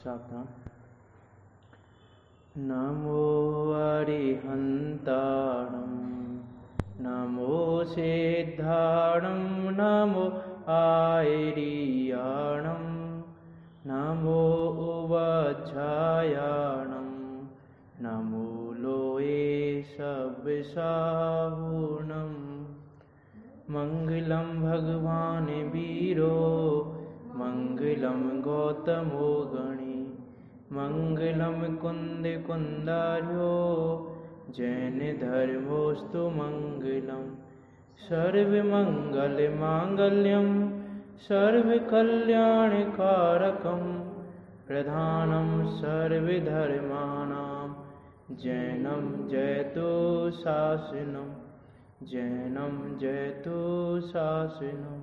सावधान। नमो अरिहन्ताणं नमो सिद्धाणं नमो आयर्याणं नमो उवज्झायाणं नमो लोये सव्यसाहुणं। मंगलं भगवान् वीरो मंगलं गौतमो गणी मंगलं कुंद कुंदार्यो जैन धर्मोस्तु मंगलं। सर्वमंगल मांगल्यं सर्वकल्याणकारकं प्रधानं सर्वधर्माणां जैनं जयतु शासनं जैनं जयतु शासनं।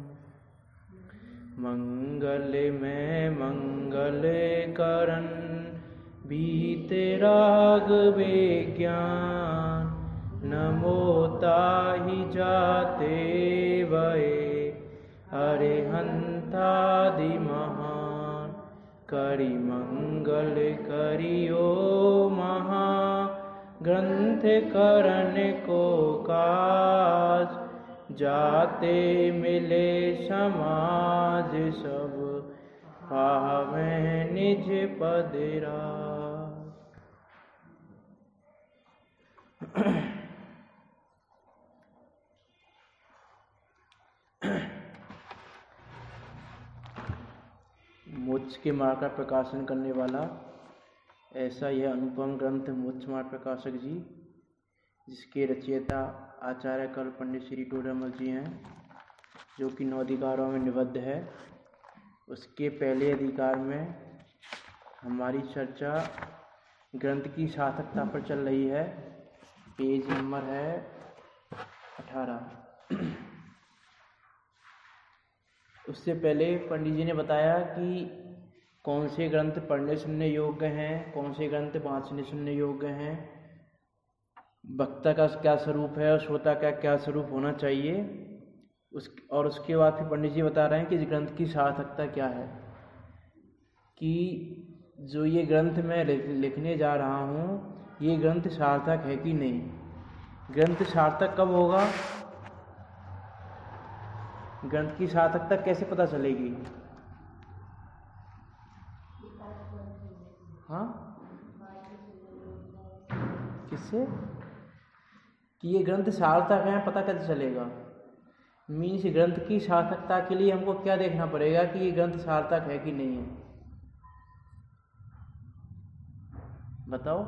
मंगलमय मंगल करण वीतराग विज्ञान नमो ताहि जाते वये अरिहंतादि महान। करि मंगल करियो महा ग्रंथ करण को काज जाते मिले समाज सब पावे निज पद राज। मोक्ष के मार्ग का प्रकाशन करने वाला ऐसा यह अनुपम ग्रंथ मोक्ष मार्ग प्रकाशक जी, जिसके रचयिता आचार्य कल पंडित श्री टोडरमल जी हैं, जो कि 9 अधिकारों में निबद्ध है। उसके पहले अधिकार में हमारी चर्चा ग्रंथ की सार्थकता पर चल रही है। पेज नंबर है 18। उससे पहले पंडित जी ने बताया कि कौन से ग्रंथ पढ़ने सुनने योग्य हैं, कौन से ग्रंथ वांचने सुनने योग्य हैं, वक्ता का क्या स्वरूप है और श्रोता का क्या स्वरूप होना चाहिए। उसके बाद फिर पंडित जी बता रहे हैं कि इस ग्रंथ की सार्थकता क्या है, कि जो ये ग्रंथ मैं लिखने जा रहा हूँ, ये ग्रंथ सार्थक है कि नहीं। ग्रंथ सार्थक कब होगा, ग्रंथ की सार्थकता कैसे पता चलेगी? हाँ, किससे? कि ये ग्रंथ सार्थक है पता कैसे चलेगा? मीन्स ग्रंथ की सार्थकता के लिए हमको क्या देखना पड़ेगा कि ये ग्रंथ सार्थक है कि नहीं है। बताओ।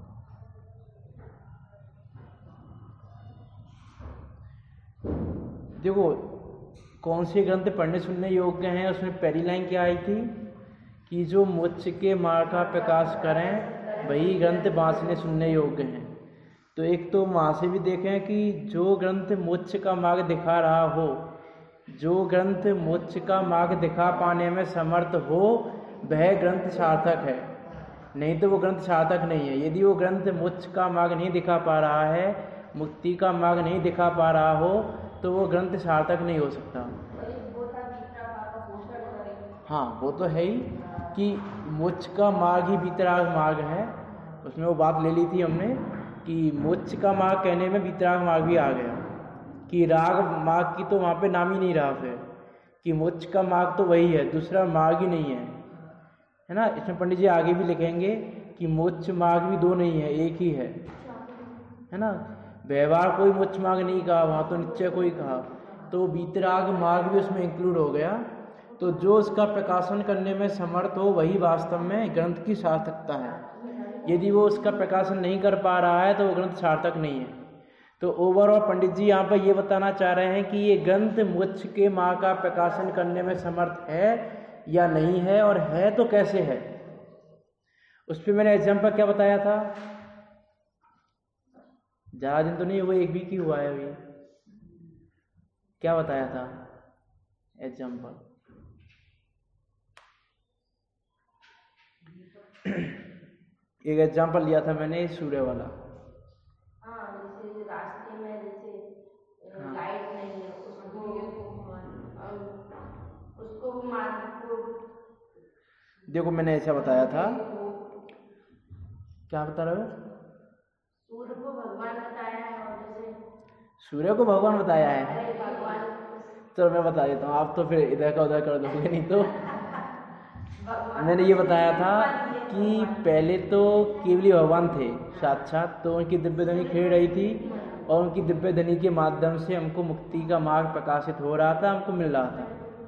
देखो, कौन से ग्रंथ पढ़ने सुनने योग्य हैं, उसमें पहली लाइन क्या आई थी कि जो मोक्ष के मार्ग का प्रकाश करें वही ग्रंथ वांचने सुनने योग्य हैं। तो एक तो वहाँ से भी देखें कि जो ग्रंथ मोक्ष का मार्ग दिखा रहा हो, जो ग्रंथ मोक्ष का मार्ग दिखा पाने में समर्थ हो, वह ग्रंथ सार्थक है, नहीं तो वो ग्रंथ सार्थक नहीं है। यदि वो ग्रंथ मोक्ष का मार्ग नहीं दिखा पा रहा है, मुक्ति का मार्ग नहीं दिखा पा रहा हो, तो वो ग्रंथ सार्थक नहीं हो सकता। हाँ, वो तो है ही कि मोक्ष का मार्ग ही वीतराग मार्ग है। उसमें वो बात ले ली थी हमने कि मोक्ष का मार्ग कहने में वीतराग मार्ग भी आ गया, कि राग मार्ग की तो वहाँ पे नाम ही नहीं रहा फिर, कि मोक्ष का मार्ग तो वही है, दूसरा मार्ग ही नहीं है ना। इसमें पंडित जी आगे भी लिखेंगे कि मोक्ष मार्ग भी दो नहीं है, एक ही है ना। व्यवहार कोई मोक्ष मार्ग नहीं कहा, वहाँ तो निश्चय कोई कहा, तो वीतराग मार्ग भी उसमें इंक्लूड हो गया। तो जो उसका प्रकाशन करने में समर्थ हो वही वास्तव में ग्रंथ की सार्थकता है। यदि वो उसका प्रकाशन नहीं कर पा रहा है तो वो ग्रंथ सार्थक नहीं है। तो ओवरऑल पंडित जी यहाँ पर ये बताना चाह रहे हैं कि ये ग्रंथ मोक्ष के मार्ग का प्रकाशन करने में समर्थ है या नहीं है, और है तो कैसे है। उस पर मैंने एग्जाम्पल क्या बताया था, ज़्यादा दिन तो नहीं हुए, 1 वीक ही हुआ है अभी। क्या बताया था एग्जाम्पल? एक एग्जाम्पल लिया था मैंने सूर्य वाला। जैसे रास्ते में जैसे लाइट नहीं है, उसको देखो मैंने ऐसा बताया था, क्या बता रहे हो? सूर्य को भगवान बताया है, और जैसे सूर्य को भगवान बताया है। अरे भगवान चलो मैं बता देता हूँ, आप तो फिर इधर का उधर कर दोगे नहीं तो। भगवान मैंने ये बताया था कि पहले तो केवली भगवान थे साक्षात, तो उनकी दिव्य ध्वनि खेल रही थी और उनकी दिव्य ध्वनि के माध्यम से हमको मुक्ति का मार्ग प्रकाशित हो रहा था, हमको मिल रहा था।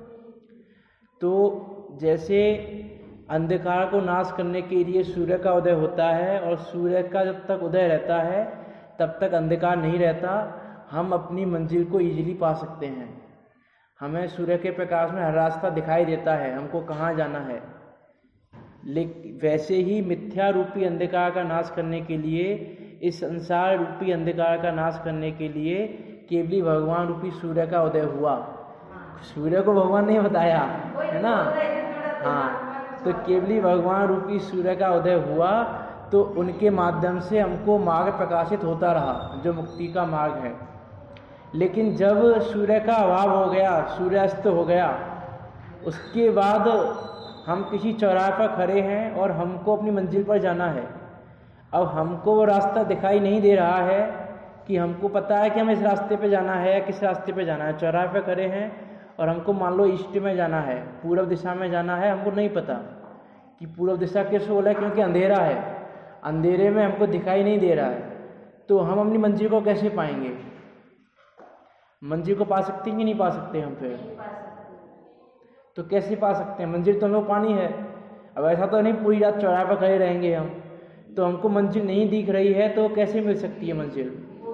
तो जैसे अंधकार को नाश करने के लिए सूर्य का उदय होता है और सूर्य का जब तक उदय रहता है तब तक अंधकार नहीं रहता, हम अपनी मंजिल को इजीली पा सकते हैं। हमें सूर्य के प्रकाश में हर रास्ता दिखाई देता है, हमको कहाँ जाना है। लेकिन वैसे ही मिथ्या रूपी अंधकार का नाश करने के लिए, इस संसार रूपी अंधकार का नाश करने के लिए केवली भगवान रूपी सूर्य का उदय हुआ। सूर्य को भगवान ने बताया है ना, हाँ, तो केवली भगवान रूपी सूर्य का उदय हुआ, तो उनके माध्यम से हमको मार्ग प्रकाशित होता रहा जो मुक्ति का मार्ग है। लेकिन जब सूर्य का अभाव हो गया, सूर्यास्त हो गया, उसके बाद हम किसी चौराहे पर खड़े हैं और हमको अपनी मंजिल पर जाना है। अब हमको वो रास्ता दिखाई नहीं दे रहा है कि हमको पता है कि हमें इस रास्ते पे जाना है या किस रास्ते पे जाना है। चौराहे पे खड़े हैं और हमको मान लो ईस्ट में जाना है, पूर्व दिशा में जाना है, हमको नहीं पता कि पूर्व दिशा किस ओर है, क्योंकि अंधेरा है, अंधेरे में हमको दिखाई नहीं दे रहा है। तो हम अपनी मंजिल को कैसे पाएंगे? मंजिल को पा सकते हैं कि नहीं पा सकते हम? फिर तो कैसे पा सकते हैं? मंजिल तो हम लोग पानी है। अब ऐसा तो नहीं पूरी रात चौराहे पर खड़े रहेंगे हम, तो हमको मंजिल नहीं दिख रही है, तो कैसे मिल सकती है मंजिल?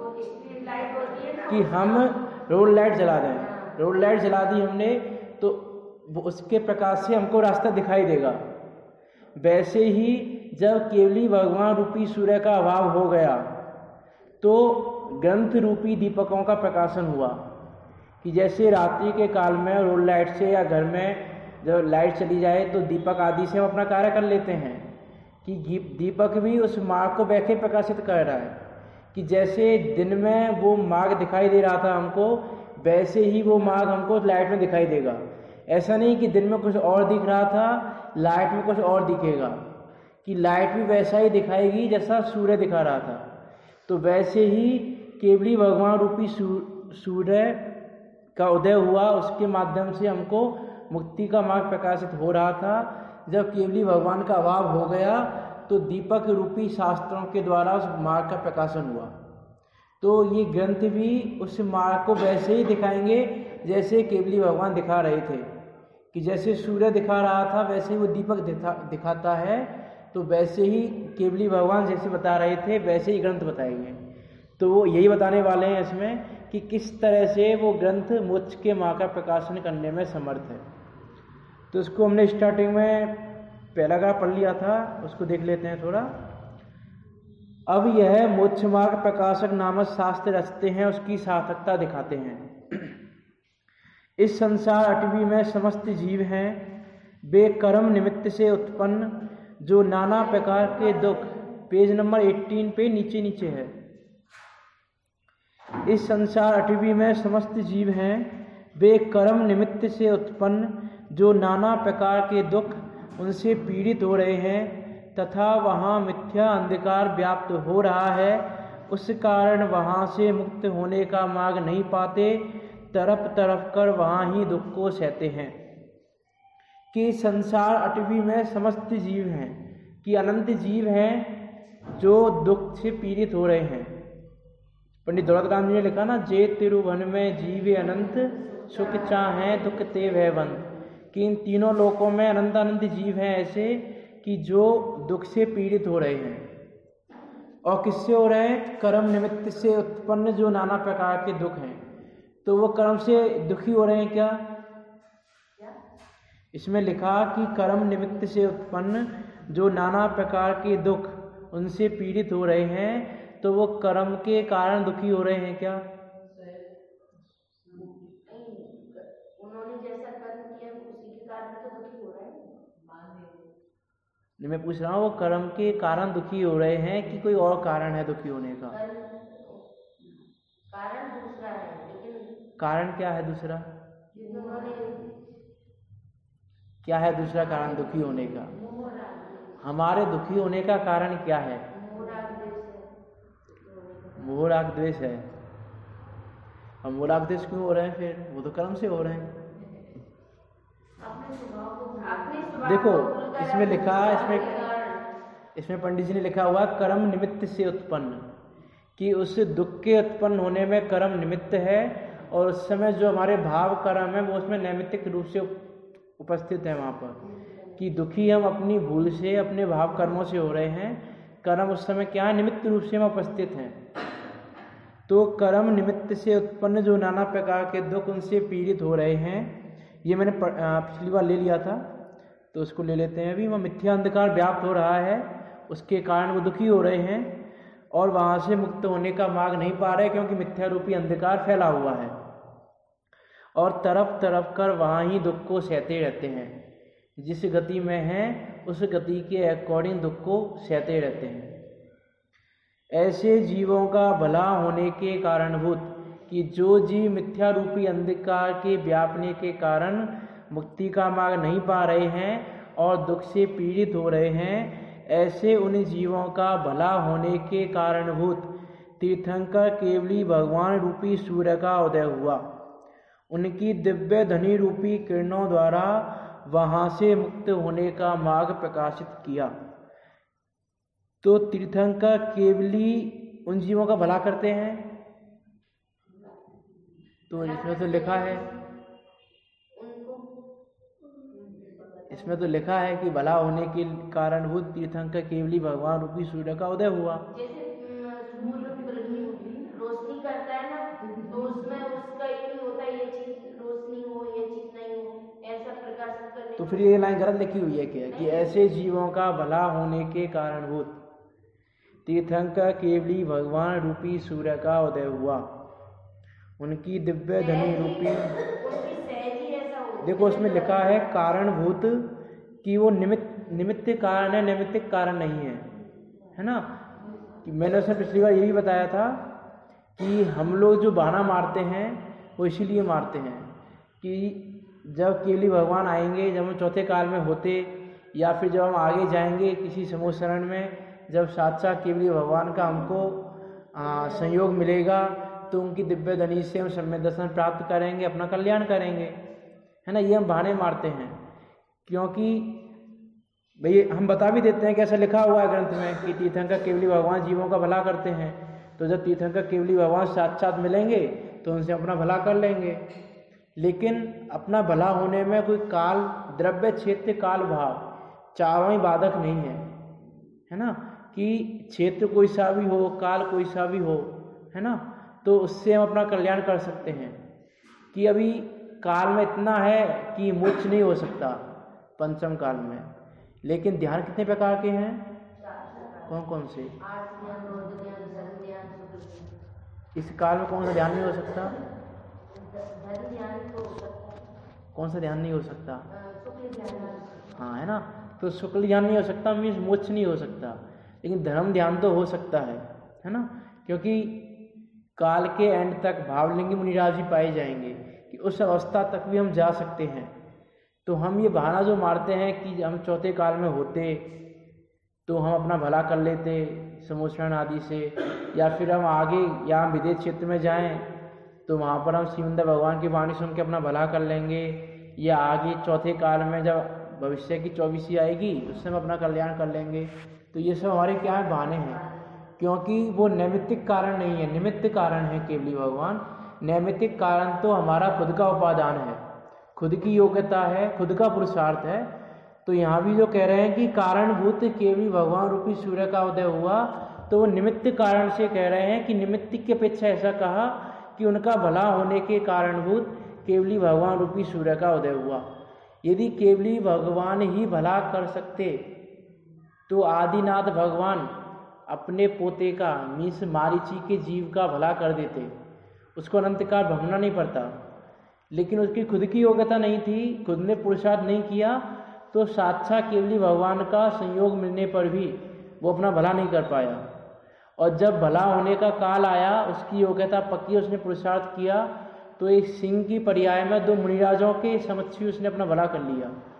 कि हम रोड लाइट जला दें, रोड लाइट जला दी हमने तो वो उसके प्रकाश से हमको रास्ता दिखाई देगा। वैसे ही जब केवली भगवान रूपी सूर्य का अभाव हो गया तो ग्रंथ रूपी दीपकों का प्रकाशन हुआ। कि जैसे रात्रि के काल में रोड लाइट से या घर में जब लाइट चली जाए तो दीपक आदि से हम अपना कार्य कर लेते हैं, कि दीपक भी उस मार्ग को वैसे प्रकाशित कर रहा है कि जैसे दिन में वो मार्ग दिखाई दे रहा था हमको, वैसे ही वो मार्ग हमको लाइट में दिखाई देगा। ऐसा नहीं कि दिन में कुछ और दिख रहा था, लाइट में कुछ और दिखेगा, कि लाइट भी वैसा ही दिखाएगी जैसा सूर्य दिखा रहा था। तो वैसे ही केवली भगवान रूपी सूर्य का उदय हुआ, उसके माध्यम से हमको मुक्ति का मार्ग प्रकाशित हो रहा था। जब केवली भगवान का अभाव हो गया तो दीपक रूपी शास्त्रों के द्वारा उस मार्ग का प्रकाशन हुआ। तो ये ग्रंथ भी उस मार्ग को वैसे ही दिखाएंगे जैसे केवली भगवान दिखा रहे थे, कि जैसे सूर्य दिखा रहा था वैसे ही वो दीपक दिखाता है। तो वैसे ही केवली भगवान जैसे बता रहे थे वैसे ही ग्रंथ बताएंगे। तो वो यही बताने वाले हैं इसमें कि किस तरह से वो ग्रंथ मोक्ष के मार्ग का प्रकाशन करने में समर्थ है। तो इसको हमने स्टार्टिंग में पैराग्राफ पढ़ लिया था, उसको देख लेते हैं थोड़ा। अब यह मोक्ष मार्ग प्रकाशक नामक शास्त्र रचते हैं, उसकी सार्थकता दिखाते हैं। इस संसार अटवी में समस्त जीव हैं, वे कर्म निमित्त से उत्पन्न जो नाना प्रकार के दुख, पेज नंबर 18 पे नीचे है। इस संसार अटवी में समस्त जीव हैं, वे कर्म निमित्त से उत्पन्न जो नाना प्रकार के दुख उनसे पीड़ित हो रहे हैं, तथा वहाँ मिथ्या अंधकार व्याप्त हो रहा है, उस कारण वहाँ से मुक्त होने का मार्ग नहीं पाते, तरफ तरफ कर वहाँ ही दुख को सहते हैं। कि संसार अटवी में समस्त जीव हैं, कि अनंत जीव हैं जो दुख से पीड़ित हो रहे हैं। पंडित दौलतराम जी ने लिखा ना, जे तिरुवन में जीवे अनंत सुख चाहें दुख ते वह बंद। कि इन तीनों लोकों में अनंत अनंत जीव हैं ऐसे कि जो दुख से पीड़ित हो रहे हैं। और किससे हो रहे हैं? कर्म निमित्त से उत्पन्न जो नाना प्रकार के दुख हैं। तो वो कर्म से दुखी हो रहे हैं क्या? इसमें लिखा कि कर्म निमित्त से उत्पन्न जो नाना प्रकार के दुख उनसे पीड़ित हो रहे हैं, तो वो कर्म के कारण दुखी हो रहे हैं क्या? उन्होंने जैसा कर्म किया उसी के कारण तो दुखी हो रहे हैं। मैं पूछ रहा हूँ, वो कर्म के कारण दुखी हो रहे हैं कि कोई और कारण है दुखी होने का? कारण दूसरा है, लेकिन कारण क्या है दूसरा? उन्होंने क्या है दूसरा कारण दुखी होने का? हमारे दुखी होने का कारण क्या है? मोह राग द्वेष है। अब मोह राग द्वेष क्यों हो रहे हैं फिर? वो तो कर्म से हो रहे हैं। देखो इसमें लिखा, इसमें पंडित जी ने लिखा हुआ कर्म निमित्त से उत्पन्न, कि उस दुख के उत्पन्न होने में कर्म निमित्त है, और उस समय जो हमारे भाव कर्म है वो उसमें नैमित्तिक रूप से उपस्थित है वहाँ पर, कि दुखी हम अपनी भूल से, अपने भाव कर्मों से हो रहे हैं। कर्म उस समय क्या है? निमित्त रूप से हम उपस्थित हैं। तो कर्म निमित्त से उत्पन्न जो नाना प्रकार के दुख, उनसे पीड़ित हो रहे हैं। ये मैंने पिछली बार ले लिया था, तो उसको ले लेते हैं अभी। वह मिथ्या अंधकार व्याप्त हो रहा है, उसके कारण वो दुखी हो रहे हैं और वहाँ से मुक्त होने का मार्ग नहीं पा रहे, क्योंकि मिथ्या रूपी अंधकार फैला हुआ है और तरफ तरफ कर वहाँ ही दुख को सहते रहते हैं। जिस गति में हैं उस गति के अकॉर्डिंग दुख को सहते रहते हैं। ऐसे जीवों का भला होने के कारणभूत, कि जो जीव मिथ्या रूपी अंधकार के व्यापने के कारण मुक्ति का मार्ग नहीं पा रहे हैं और दुख से पीड़ित हो रहे हैं, ऐसे उन जीवों का भला होने के कारणभूत तीर्थंकर केवली भगवान रूपी सूर्य का उदय हुआ। उनकी दिव्य धनी रूपी किरणों द्वारा वहाँ से मुक्त होने का मार्ग प्रकाशित किया। तो तीर्थंकर केवली उन जीवों का भला करते हैं। तो इसमें तो लिखा है, इसमें तो लिखा है कि भला होने के कारणभूत तीर्थंकर केवली भगवान रूपी सूर्य का उदय हुआ। जैसे रोशनी करता है ना, तो उसमें उसका ये नहीं होता ये चीज रोशनी हो, ये चीज नहीं हो, ऐसा प्रकाशित करने। तो फिर ये लाइन गलत लिखी हुई है क्या? कि ऐसे जीवों का भला होने के कारणभूत तीर्थंकर केवली भगवान रूपी सूर्य का उदय हुआ। उनकी दिव्य धनी रूपी, देखो उसमें लिखा है कारणभूत, कि वो निमित्त कारण है, नैमित्तिक कारण नहीं है, है ना। कि मैंने उसमें पिछली बार ये भी बताया था कि हम लोग जो बहाना मारते हैं वो इसीलिए मारते हैं कि जब केवली भगवान आएंगे, जब हम चौथे काल में होते, या फिर जब हम आगे जाएंगे किसी समूह शरण में, जब साक्षात केवली भगवान का हमको संयोग मिलेगा, तो उनकी दिव्य धनी से हम सम्यक दर्शन प्राप्त करेंगे, अपना कल्याण करेंगे, है ना। ये हम बहाने मारते हैं, क्योंकि भाई हम बता भी देते हैं कि ऐसा लिखा हुआ है ग्रंथ में कि तीर्थंकर केवली भगवान जीवों का भला करते हैं। तो जब तीर्थंकर केवली भगवान साक्षात मिलेंगे तो उनसे अपना भला कर लेंगे। लेकिन अपना भला होने में कोई काल, द्रव्य, क्षेत्र, काल, भाव चारों ही बाधक नहीं है ना। कि क्षेत्र कोई सा भी हो, काल कोई सा भी हो, है ना, तो उससे हम अपना कल्याण कर सकते हैं। कि अभी काल में इतना है कि मोक्ष नहीं हो सकता पंचम काल में, लेकिन ध्यान कितने प्रकार के हैं? कौन कौन से? इस काल में कौन सा ध्यान नहीं हो सकता? कौन सा ध्यान नहीं हो सकता? हाँ, है ना। तो शुक्ल ध्यान नहीं हो सकता, मीन्स मोक्ष नहीं हो सकता, लेकिन धर्म ध्यान तो हो सकता है ना। क्योंकि काल के एंड तक भावलिंगी मुनिराज भी पाए जाएंगे कि उस अवस्था तक भी हम जा सकते हैं। तो हम ये बहाना जो मारते हैं कि हम चौथे काल में होते तो हम अपना भला कर लेते समोषण आदि से, या फिर हम आगे या हम विदेश क्षेत्र में जाएं तो वहाँ पर हम श्रीमंद भगवान की वाणी सुन के अपना भला कर लेंगे, या आगे चौथे काल में जब भविष्य की 24वीं आएगी उससे हम अपना कल्याण कर लेंगे। तो ये सब हमारे क्या है? बहाने हैं, क्योंकि वो नैमित्तिक कारण नहीं है, निमित्त कारण है केवली भगवान। नैमित्तिक कारण तो हमारा खुद का उपादान है, खुद की योग्यता है, खुद का पुरुषार्थ है। तो यहाँ भी जो कह रहे हैं कि कारणभूत केवली भगवान रूपी सूर्य का उदय हुआ, तो वो निमित्त कारण से कह रहे हैं कि निमित्त की अपेक्षा ऐसा कहा कि उनका भला होने के कारणभूत केवली भगवान रूपी सूर्य का उदय हुआ। यदि केवली भगवान ही भला कर सकते तो आदिनाथ भगवान अपने पोते का, मीन्स मारीची के जीव का भला कर देते, उसको अनंत काल भगना नहीं पड़ता। लेकिन उसकी खुद की योग्यता नहीं थी, खुद ने पुरुषार्थ नहीं किया, तो साक्षात केवली भगवान का संयोग मिलने पर भी वो अपना भला नहीं कर पाया। और जब भला होने का काल आया, उसकी योग्यता पक्की, उसने पुरुषार्थ किया, तो एक सिंह की पर्याय में 2 मुनिराजों के समक्ष उसने अपना भला कर लिया।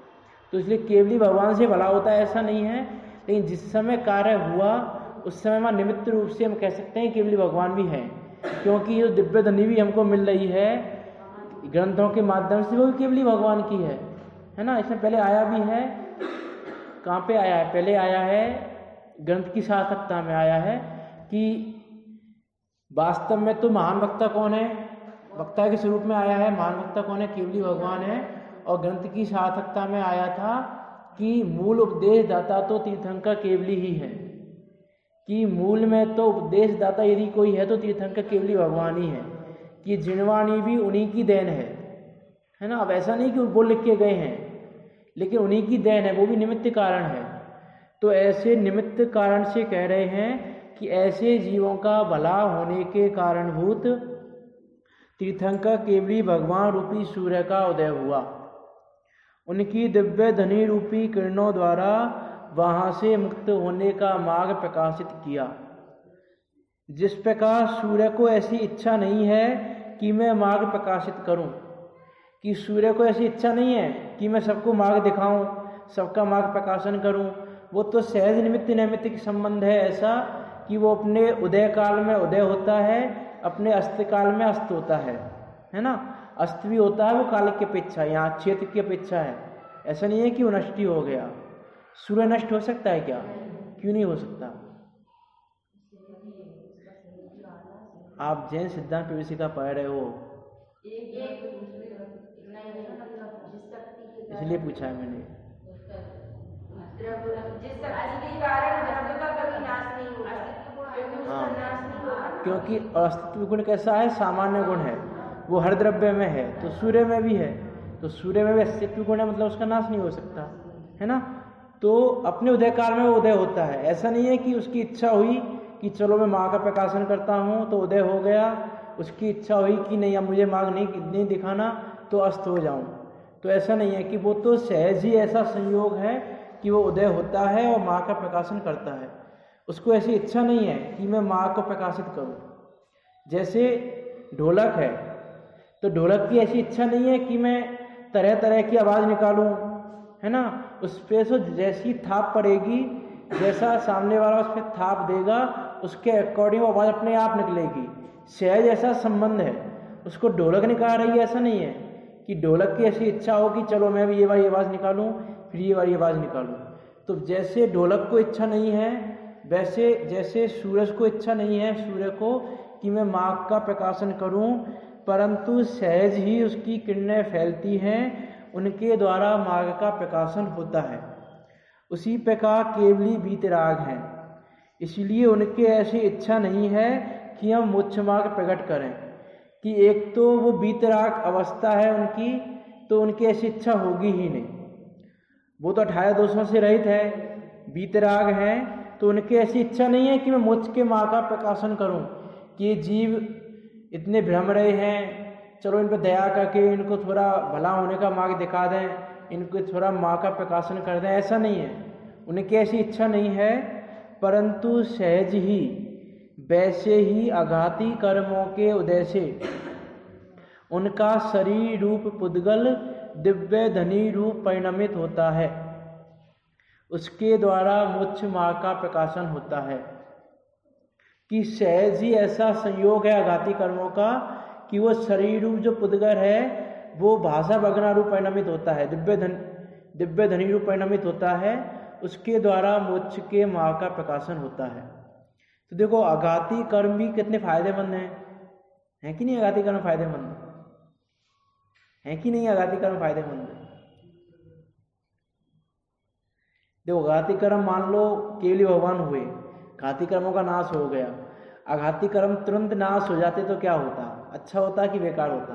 तो इसलिए केवली भगवान से भला होता है ऐसा नहीं है, लेकिन जिस समय कार्य हुआ उस समय वहाँ निमित्त रूप से हम कह सकते हैं केवली भगवान भी हैं, क्योंकि ये दिव्य धनी भी हमको मिल रही है ग्रंथों के माध्यम से, वो भी केवली भगवान की है ना। इसमें पहले आया भी है, कहाँ पे आया है, पहले आया है ग्रंथ की सार्थकता में आया है कि वास्तव में तो महान वक्ता कौन है, वक्ता के स्वरूप में आया है, महान वक्ता कौन है, केवली भगवान है। और ग्रंथ की सार्थकता में आया था कि मूल उपदेश दाता तो तीर्थंकर केवली ही है, कि मूल में तो उपदेश दाता यदि कोई है तो तीर्थंकर केवली भगवान ही है, कि जिनवाणी भी उन्हीं की देन है ना। अब ऐसा नहीं कि वो लिख के गए हैं, लेकिन उन्हीं की देन है, वो भी निमित्त कारण है। तो ऐसे निमित्त कारण से कह रहे हैं कि ऐसे जीवों का भला होने के कारणभूत तीर्थंकर केवली भगवान रूपी सूर्य का उदय हुआ, उनकी दिव्य धनी रूपी किरणों द्वारा वहाँ से मुक्त होने का मार्ग प्रकाशित किया। जिस प्रकार सूर्य को ऐसी इच्छा नहीं है कि मैं मार्ग प्रकाशित करूं, कि सूर्य को ऐसी इच्छा नहीं है कि मैं सबको मार्ग दिखाऊं, सबका मार्ग प्रकाशन करूं, वो तो सहज निमित्त नैमित्तिक संबंध है ऐसा कि वो अपने उदय काल में उदय होता है, अपने अस्त काल में अस्त होता है ना। अस्त भी होता है वो काल की अपेक्षा, यहाँ क्षेत्र की अपेक्षा है। ऐसा नहीं है कि वो नष्ट ही हो गया। सूर्य नष्ट हो सकता है क्या? क्यों नहीं हो सकता? आप जैन सिद्धांत प्रवेशिका पढ़ रहे हो इसलिए पूछा है मैंने। हाँ, क्योंकि अस्तित्व गुण कैसा है, सामान्य गुण है, वो हर द्रव्य में है, तो सूर्य में भी है, तो सूर्य में भी अस्तित्व गुण है, मतलब उसका नाश नहीं हो सकता है ना। तो अपने उदय काल में वो उदय होता है। ऐसा नहीं है कि उसकी इच्छा हुई कि चलो मैं माँ का प्रकाशन करता हूँ तो उदय हो गया, उसकी इच्छा हुई कि नहीं अब मुझे मार्ग नहीं दिखाना तो अस्त हो जाऊँ, तो ऐसा नहीं है। कि वो तो सहज ही ऐसा संयोग है कि वो उदय होता है और माँ का प्रकाशन करता है। उसको ऐसी इच्छा नहीं है कि मैं माँ को प्रकाशित करूँ। जैसे ढोलक है, तो ढोलक की ऐसी इच्छा नहीं है कि मैं तरह तरह की आवाज़ निकालूं, है ना। उस पर तो जैसी थाप पड़ेगी, जैसा सामने वाला उस पर थाप देगा, उसके अकॉर्डिंग आवाज़ अपने आप निकलेगी। सहज ऐसा संबंध है, उसको ढोलक निकाल रही है, ऐसा नहीं है कि ढोलक की ऐसी इच्छा हो कि चलो मैं भी ये वाली आवाज़ निकालूं फिर ये वाली आवाज़ निकालूं। तो जैसे ढोलक को इच्छा नहीं है, वैसे जैसे सूरज को इच्छा नहीं है सूर्य को कि मैं माघ का प्रकाशन करूं, परंतु सहज ही उसकी किरणें फैलती हैं, उनके द्वारा मार्ग का प्रकाशन होता है। उसी प्रकार केवली वीतराग हैं, इसलिए उनके ऐसी इच्छा नहीं है कि हम मोक्ष मार्ग प्रकट करें, कि एक तो वो वीतराग अवस्था है उनकी, तो उनकी ऐसी इच्छा होगी ही नहीं। वो तो 18 दोषों से रहित है, वीतराग हैं, तो उनकी ऐसी इच्छा नहीं है कि मैं मोक्ष के मार्ग का प्रकाशन करूं, कि ये जीव इतने भ्रम रहे हैं, चलो इन पर दया करके इनको थोड़ा भला होने का मार्ग दिखा दें, इनको थोड़ा माँ का प्रकाशन कर दें, ऐसा नहीं है। उनकी ऐसी इच्छा नहीं है, परंतु सहज ही वैसे ही आघाती कर्मों के उदय से उनका शरीर रूप पुद्गल दिव्य धनी रूप परिणमित होता है, उसके द्वारा मोक्ष मार्ग का प्रकाशन होता है। कि सहज ही ऐसा संयोग है आघाती कर्मों का कि वो शरीर रूप जो पुद्गल है वो भाषा भगना रूप परिणमित होता है, दिव्य धनी रूप परिणमित होता है, उसके द्वारा मोक्ष के मार्ग का प्रकाशन होता है। तो देखो आघाती कर्म भी कितने फायदेमंद हैं, कि नहीं? आघाती कर्म फायदेमंद है कि नहीं? आघाती कर्म फायदेमंद है। देखो आघाती कर्म मान लो केवली भगवान हुए, घाती कर्मों का नाश हो गया, आघाती कर्म तुरंत नाश हो जाते तो क्या होता? अच्छा होता कि बेकार होता?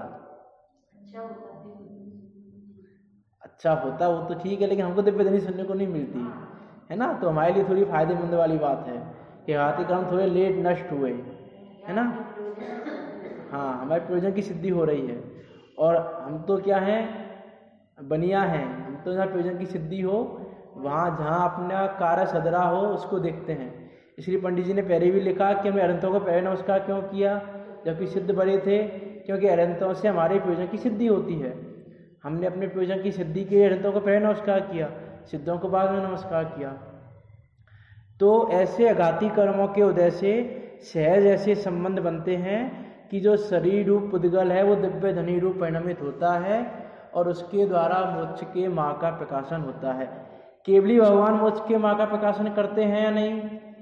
अच्छा होता, वो तो ठीक है, लेकिन हमको दिव्य धनी सुनने को नहीं मिलती है ना। तो हमारे लिए थोड़ी फायदेमंद वाली बात है कि आघाती कर्म थोड़े लेट नष्ट हुए, है ना। हाँ, हमारे प्रयोजन की सिद्धि हो रही है, और हम तो क्या हैं, बनिया हैं, हम तो जहाँ प्रयोजन की सिद्धि हो वहाँ जहाँ अपना कार्य सदरा हो उसको देखते हैं। इसलिए पंडित जी ने पहले भी लिखा कि हमने अरहंतों को पहले नमस्कार क्यों किया जबकि सिद्ध बड़े थे, क्योंकि अरहंतों से हमारे प्रयोजन की सिद्धि होती है। हमने अपने प्रयोजन की सिद्धि के लिए हृदयों को पहले नमस्कार किया, सिद्धों को बाद में नमस्कार किया। तो ऐसे अघाती कर्मों के उदय से सहज ऐसे संबंध बनते हैं कि जो शरीर रूप पुद्गल है वो दिव्य धनी रूप परिणमित होता है और उसके द्वारा मोक्ष के मार्ग का प्रकाशन होता है। केवली भगवान मोक्ष के मार्ग का प्रकाशन करते हैं या नहीं?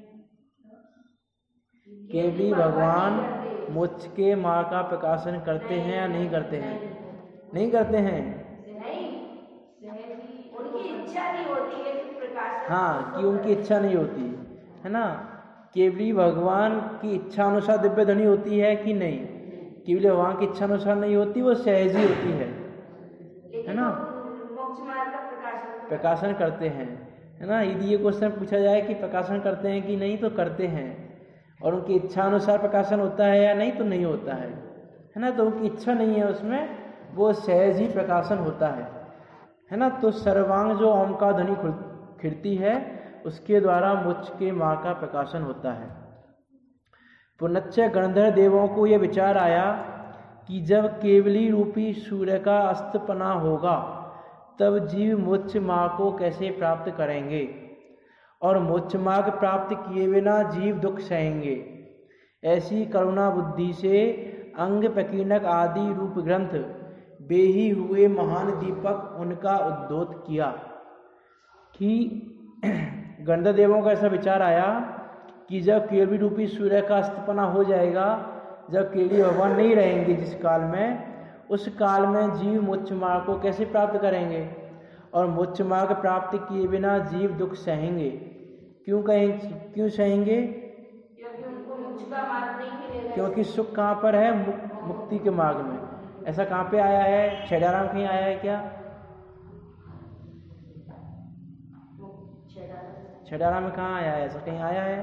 केवली भगवान मोक्ष के मार्ग का प्रकाशन करते हैं या नहीं करते हैं? नहीं करते हैं। उनकी इच्छा नहीं होती है कि प्रकाश, हाँ, कि उनकी इच्छा नहीं होती है ना। केवली भगवान की इच्छा अनुसार दिव्य धनी होती है कि नहीं? केवली भगवान की इच्छा अनुसार नहीं होती, वो सहज ही होती है ना। मोक्ष मार्ग का प्रकाशन करते हैं, है ना। यदि ये क्वेश्चन पूछा जाए कि प्रकाशन करते हैं कि नहीं, तो करते हैं। और उनकी इच्छा अनुसार प्रकाशन होता है या नहीं, तो नहीं होता है ना। तो उनकी इच्छा नहीं है उसमें, वो सहज ही प्रकाशन होता है ना। तो सर्वांग जो ओम का ध्वनि खिड़ती है उसके द्वारा मोक्ष के मार्ग का प्रकाशन होता है। पुनश्च गणधर देवों को यह विचार आया कि जब केवली रूपी सूर्य का अस्तपना होगा तब जीव मोक्ष मार्ग को कैसे प्राप्त करेंगे, और मोक्ष मार्ग प्राप्त किए बिना जीव दुख सहेंगे। ऐसी करुणा बुद्धि से अंग प्रकीर्णक आदि रूप ग्रंथ बेही हुए महान दीपक उनका उद्योत किया कि गणधर देवों का ऐसा विचार आया कि जब केवली रूपी सूर्य का अस्तपना हो जाएगा, जब केवली भगवान नहीं रहेंगे जिस काल में, उस काल में जीव मोक्ष मार्ग को कैसे प्राप्त करेंगे, और मोक्ष मार्ग प्राप्त किए बिना जीव दुख सहेंगे। क्यों सहेंगे? क्योंकि उनको मोक्ष का मार्ग नहीं मिलेगा। क्योंकि सुख कहाँ पर है? मुक्ति के मार्ग में। ऐसा कहाँ पे आया है? छेड़ाराम कहीं आया है क्या? छेड़ाराम में कहाँ आया है? ऐसा कहीं आया है?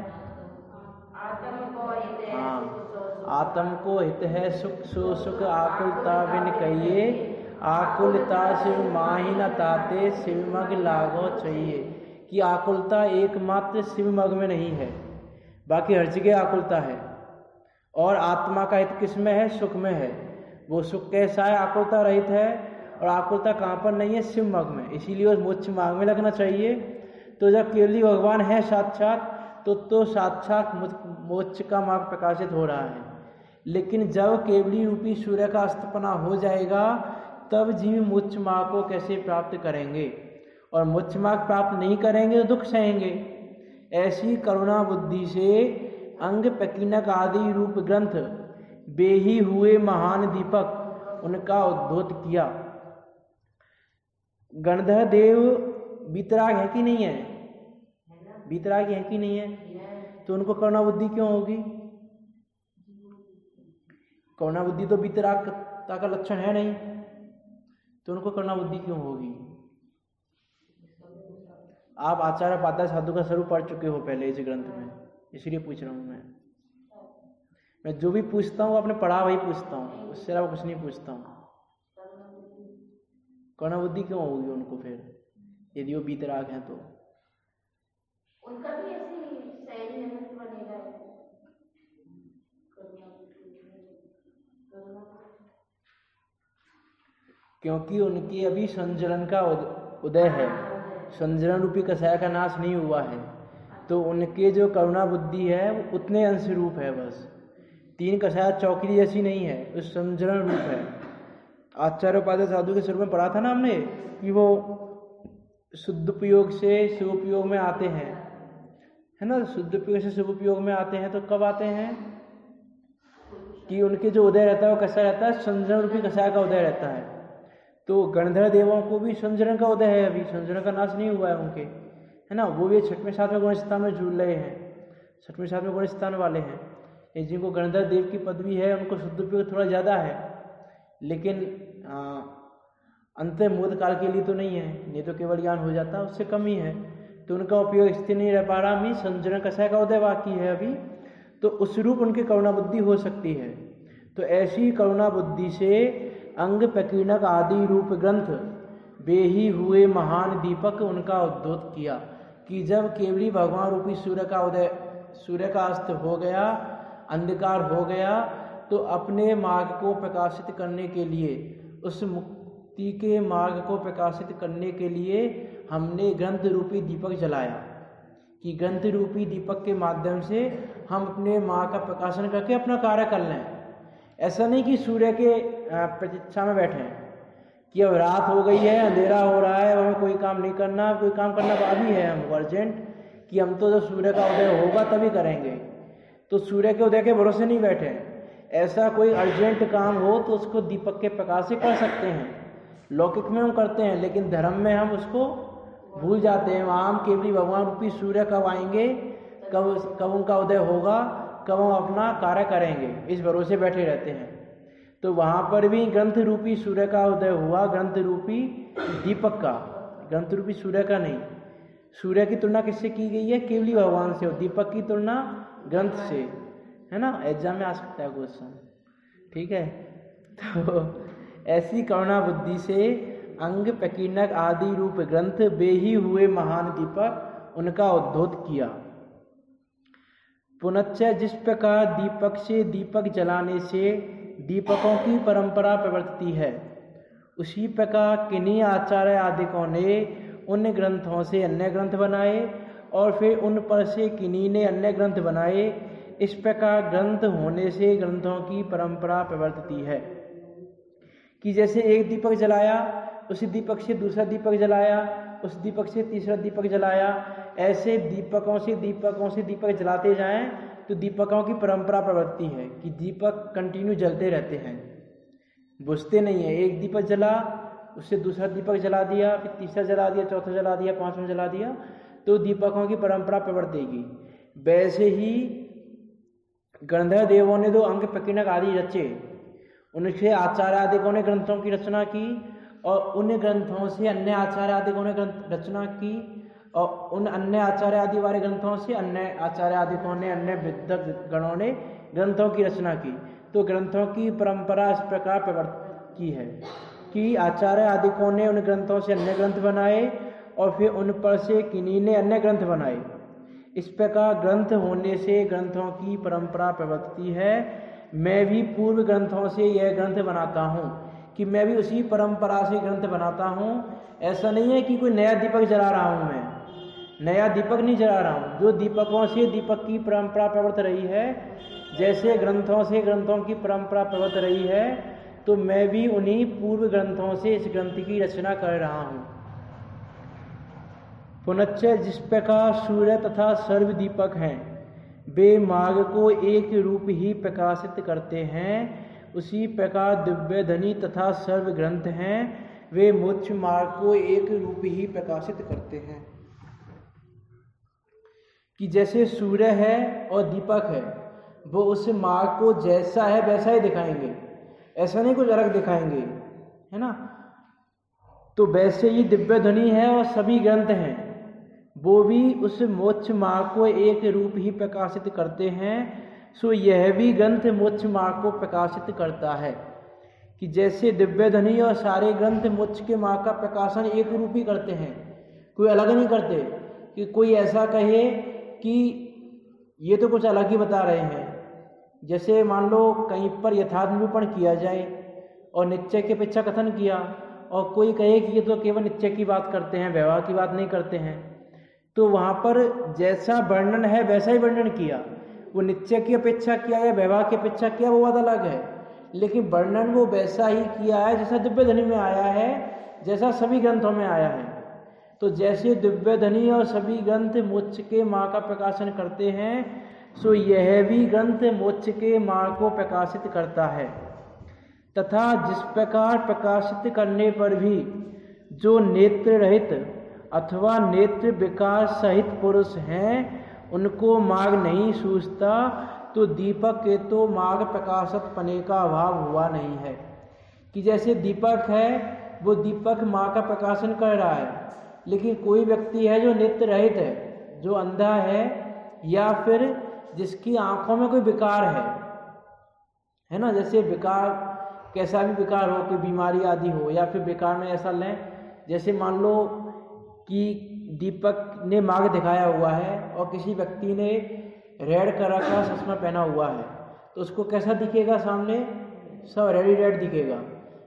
हाँ, आत्म को हित है सुख सो सुख आकुलता बिन कहिए, आकुलता शिव माही न ताते शिवमग लागो चाहिए। कि आकुलता एकमात्र शिवमग में नहीं है, बाकी हर जगह आकुलता है। और आत्मा का हित किस में है? सुख में है। वो सुख कैसा है? आकुलता रहित है। और आकुलता कहाँ पर नहीं है? शिवमग में। इसीलिए उस मोक्ष मार्ग में लगना चाहिए। तो जब केवली भगवान है साक्षात, तो साक्षात मोक्ष का मार्ग प्रकाशित हो रहा है। लेकिन जब केवली रूपी सूर्य का अस्तपना हो जाएगा तब जीव मोक्ष मार्ग को कैसे प्राप्त करेंगे, और मोक्ष मार्ग प्राप्त नहीं करेंगे तो दुख सहेंगे। ऐसी करुणा बुद्धि से अंग प्रकीर्णक आदि रूप ग्रंथ बेही हुए महान दीपक उनका उद्योत किया। गणधर देव वीतराग है कि नहीं है? वीतराग है कि नहीं है? तो उनको करुणा बुद्धि क्यों होगी? करुणा बुद्धि तो वीतरागता का लक्षण है नहीं, तो उनको करुणा बुद्धि क्यों होगी? आप आचार्य पादाचार्य साधु का स्वरूप पढ़ चुके हो पहले इस ग्रंथ में, इसलिए पूछ रहा हूँ। मैं जो भी पूछता हूँ आपने पढ़ा वही पूछता हूँ, उससे अलावा कुछ नहीं पूछता हूँ। करुणा बुद्धि क्यों होगी उनको फिर, यदि वो वीतराग हैं तो? उनका भी ऐसे सहज निमित्त बनेगा। क्योंकि उनकी अभी संजरण का उदय है, संजरण रूपी कषाय का नाश नहीं हुआ है। तो उनके जो करुणा बुद्धि है वो उतने अंश रूप है, बस 3 कषाय चौकड़ी जैसी नहीं है, वो संजरण रूप है। आचार्य उपाध्याय साधु के स्वरूप में पढ़ा था ना हमने कि वो शुद्ध उपयोग से शुभ उपयोग में आते हैं, है ना। शुद्ध उपयोग से शुभ उपयोग में आते हैं तो कब आते हैं कि उनके जो उदय रहता है वो कैसा रहता है? संजरण रूपी कषाय का उदय रहता है। तो गणधर देवों को भी संजरण का उदय है, अभी संजरण का नाश नहीं हुआ है उनके, है ना। वो भी 6वें 7वें गुण स्थान में जुड़ रहे हैं, 6वें 7वें गुण स्थान वाले हैं। जिनको गणधर देव की पदवी है उनको शुद्ध उपयोग थोड़ा ज़्यादा है, लेकिन अंत मोद काल के लिए तो नहीं है, नहीं तो केवल ज्ञान हो जाता, उससे कम ही है। तो उनका उपयोग स्थिर नहीं रह पा रहा, भी संजरण कषाय का उदय बाकी है अभी, तो उस रूप उनकी करुणा बुद्धि हो सकती है। तो ऐसी करुणा बुद्धि से अंग प्रकीर्णक आदि रूप ग्रंथ बेही हुए महान दीपक उनका उद्योत किया कि जब केवली भगवान रूपी सूर्य का अस्त हो गया, अंधकार हो गया, तो अपने मार्ग को प्रकाशित करने के लिए, उस मुक्ति मुक्ति के मार्ग को प्रकाशित करने के लिए हमने ग्रंथ रूपी दीपक जलाया, कि ग्रंथ रूपी दीपक के माध्यम से हम अपने मार्ग का प्रकाशन करके अपना कार्य कर लें। ऐसा नहीं कि सूर्य के प्रतीक्षा में बैठे हैं कि अब रात हो गई है, अंधेरा हो रहा है, हमें कोई काम नहीं करना, कोई काम करना अभी है हमको अर्जेंट, कि हम तो जब सूर्य का उदय होगा तभी करेंगे। तो सूर्य के उदय के भरोसे नहीं बैठे। ऐसा कोई अर्जेंट काम हो तो उसको दीपक के प्रकाश से कर सकते हैं। लौकिक में हम करते हैं, लेकिन धर्म में हम उसको भूल जाते हैं। वहाँ हम केवल भगवान रूपी सूर्य कब आएंगे, कब उनका उदय होगा, कब हम अपना कार्य करेंगे, इस भरोसे बैठे रहते हैं। तो वहाँ पर भी ग्रंथ रूपी सूर्य का उदय हुआ, ग्रंथ रूपी दीपक का, ग्रंथ रूपी सूर्य का नहीं। सूर्य की तुलना किससे की गई है? केवली भगवान से। और दीपक की तुलना ग्रंथ से, है ना, एग्जाम में आ सकता है क्वेश्चन, ठीक है। तो ऐसी करुणा बुद्धि से अंग प्रकीर्णक आदि रूप ग्रंथ बे ही हुए महान दीपक उनका उद्बोध किया। पुनश्च जिस प्रकार दीपक से दीपक जलाने से दीपकों की परंपरा प्रवर्तती है, उसी प्रकार किन्हीं आचार्य आदिकों ने उन ग्रंथों से अन्य ग्रंथ बनाए और फिर उन पर से किन्हीं ने अन्य ग्रंथ बनाए। इस प्रकार ग्रंथ होने से ग्रंथों की परंपरा प्रवर्तती है, कि जैसे एक दीपक जलाया, उसी दीपक से दूसरा दीपक जलाया, उस दीपक से तीसरा दीपक जलाया, ऐसे दीपकों से दीपक जलाते जाएं तो दीपकों की परंपरा प्रवृत्ति है कि दीपक कंटिन्यू जलते रहते हैं, बुझते नहीं है। एक दीपक जला, उससे दूसरा दीपक जला दिया, फिर तीसरा जला दिया, चौथा जला दिया, पांचवा जला दिया, तो दीपकों की परंपरा प्रवर्तेगी। वैसे ही गंधर्व देवों ने जो अंग प्रकीर्णक आदि रचे, उनसे आचार्य आदिकों ने ग्रंथों की रचना की और उन ग्रंथों से अन्य आचार्य आदिकों ने ग्रंथ रचना की और उन अन्य आचार्य आदि वाले ग्रंथों से अन्य आचार्य आदिकों ने, अन्य विद्वत गणों ने ग्रंथों की रचना की। तो ग्रंथों की परंपरा इस प्रकार प्रवर्तित की है कि आचार्य आदिकों ने उन ग्रंथों से अन्य ग्रंथ बनाए और फिर उन पर से किन्हीं ने अन्य ग्रंथ बनाए। इस प्रकार ग्रंथ होने से ग्रंथों की परंपरा प्रवर्तती है। मैं भी पूर्व ग्रंथों से यह ग्रंथ बनाता हूँ, कि मैं भी उसी परंपरा से ग्रंथ बनाता हूँ। ऐसा नहीं है कि कोई नया दीपक जला रहा हूँ, मैं नया दीपक नहीं जला रहा हूँ। जो दीपकों से दीपक की परंपरा प्रवर्त रही है, जैसे ग्रंथों से ग्रंथों की परंपरा प्रवर्त रही है, तो मैं भी उन्हीं पूर्व ग्रंथों से इस ग्रंथ की रचना कर रहा हूँ। पुनश्च जिस प्रकार सूर्य तथा सर्व दीपक हैं, वे मार्ग को एक रूप ही प्रकाशित करते हैं, उसी प्रकार दिव्य धनी तथा सर्व ग्रंथ हैं, वे मोक्ष मार्ग को एक रूप ही प्रकाशित करते हैं। कि जैसे सूर्य है और दीपक है, वो उस मार्ग को जैसा है वैसा ही दिखाएंगे, ऐसा नहीं कुछ अलग दिखाएंगे, है ना। तो वैसे ही दिव्य ध्वनि है और सभी ग्रंथ हैं, वो भी उस मोक्ष मार्ग को एक रूप ही प्रकाशित करते हैं। सो यह भी ग्रंथ मोक्ष मार्ग को प्रकाशित करता है। कि जैसे दिव्य ध्वनि और सारे ग्रंथ मोक्ष के मार्ग का प्रकाशन एक रूप ही करते हैं, कोई अलग नहीं करते। कि कोई ऐसा कहे कि ये तो कुछ अलग ही बता रहे हैं। जैसे मान लो कहीं पर यथार्थ निरूपण किया जाए और निश्चय के अपेक्षा कथन किया, और कोई कहे कि ये तो केवल निश्चय की बात करते हैं, व्यवहार की बात नहीं करते हैं, तो वहाँ पर जैसा वर्णन है वैसा ही वर्णन किया। वो निश्चय की अपेक्षा किया या व्यवहार की अपेक्षा किया, वो बात अलग है, लेकिन वर्णन वो वैसा ही किया है जैसा दिव्य ध्वनि में आया है, जैसा सभी ग्रंथों में आया है। तो जैसे दिव्य ध्वनि और सभी ग्रंथ मोक्ष के मार्ग का प्रकाशन करते हैं, सो यह भी ग्रंथ मोक्ष के मार्ग को प्रकाशित करता है। तथा जिस प्रकार प्रकाशित करने पर भी जो नेत्र रहित अथवा नेत्र विकार सहित पुरुष हैं, उनको मार्ग नहीं सूझता, तो दीपक के तो मार्ग प्रकाशक पने का अभाव हुआ नहीं है। कि जैसे दीपक है, वो दीपक मार्ग का प्रकाशन कर रहा है, लेकिन कोई व्यक्ति है जो नेत्र रहित है, जो अंधा है, या फिर जिसकी आंखों में कोई विकार है ना। जैसे विकार, कैसा भी विकार हो, कोई बीमारी आदि हो, या फिर विकार में ऐसा लें, जैसे मान लो कि दीपक ने मार्ग दिखाया हुआ है और किसी व्यक्ति ने रेड कलर का चश्मा पहना हुआ है, तो उसको कैसा दिखेगा? सामने सब रेड दिखेगा।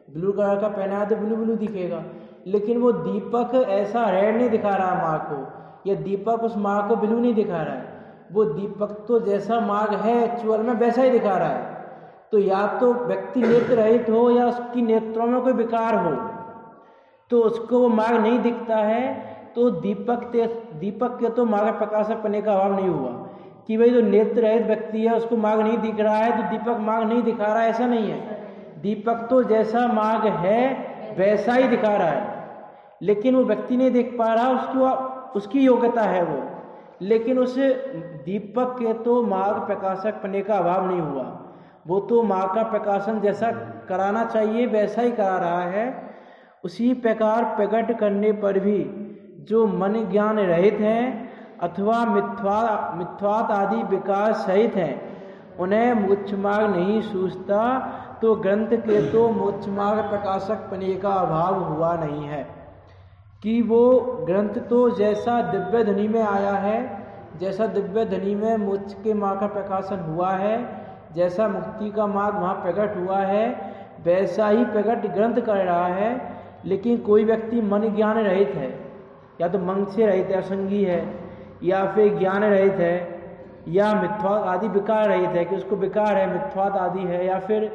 ब्लू कलर का पहना है तो ब्लू ब्लू दिखेगा। लेकिन वो दीपक ऐसा रेड नहीं दिखा रहा माँ को, या दीपक उस माँ को ब्लू नहीं दिखा रहा है। वो दीपक तो जैसा मार्ग है एक्चुअल में वैसा ही दिखा रहा है। तो या तो व्यक्ति नेत्र रहित हो या उसकी नेत्रों में कोई विकार हो तो उसको वो मार्ग नहीं दिखता है। तो दीपक के तो मार्ग प्रकाशक पने का अभाव नहीं हुआ कि भाई जो नेत्र रहित व्यक्ति है उसको मार्ग नहीं दिख रहा है तो दीपक मार्ग नहीं दिखा रहा है, ऐसा नहीं है। दीपक तो जैसा मार्ग है वैसा ही दिखा रहा है, लेकिन वो व्यक्ति नहीं देख पा रहा, उसकी योग्यता है वो। लेकिन उस दीपक के तो मार्ग प्रकाशक पने का अभाव नहीं हुआ, वो तो मार्ग का प्रकाशन जैसा कराना चाहिए वैसा ही करा रहा है। उसी प्रकार प्रकट करने पर भी जो मन ज्ञान रहित हैं अथवा मिथ्वात आदि विकार सहित हैं उन्हें मोक्ष मार्ग नहीं सूझता, तो ग्रंथ के तो मोक्ष मार्ग प्रकाशक पने का अभाव हुआ नहीं है। कि वो ग्रंथ तो जैसा दिव्य ध्वनि में आया है, जैसा दिव्य ध्वनि में मोक्ष के मार्ग का प्रकाशन हुआ है, जैसा मुक्ति का मार्ग वहाँ प्रकट हुआ है वैसा ही प्रकट ग्रंथ कर रहा है। लेकिन कोई व्यक्ति मन ज्ञान रहित है, या तो मन से रहित है, असंगी है, या फिर ज्ञान रहित है, या मिथ्वात आदि विकार रहित है कि उसको विकार है, मिथ्वात आदि है, या फिर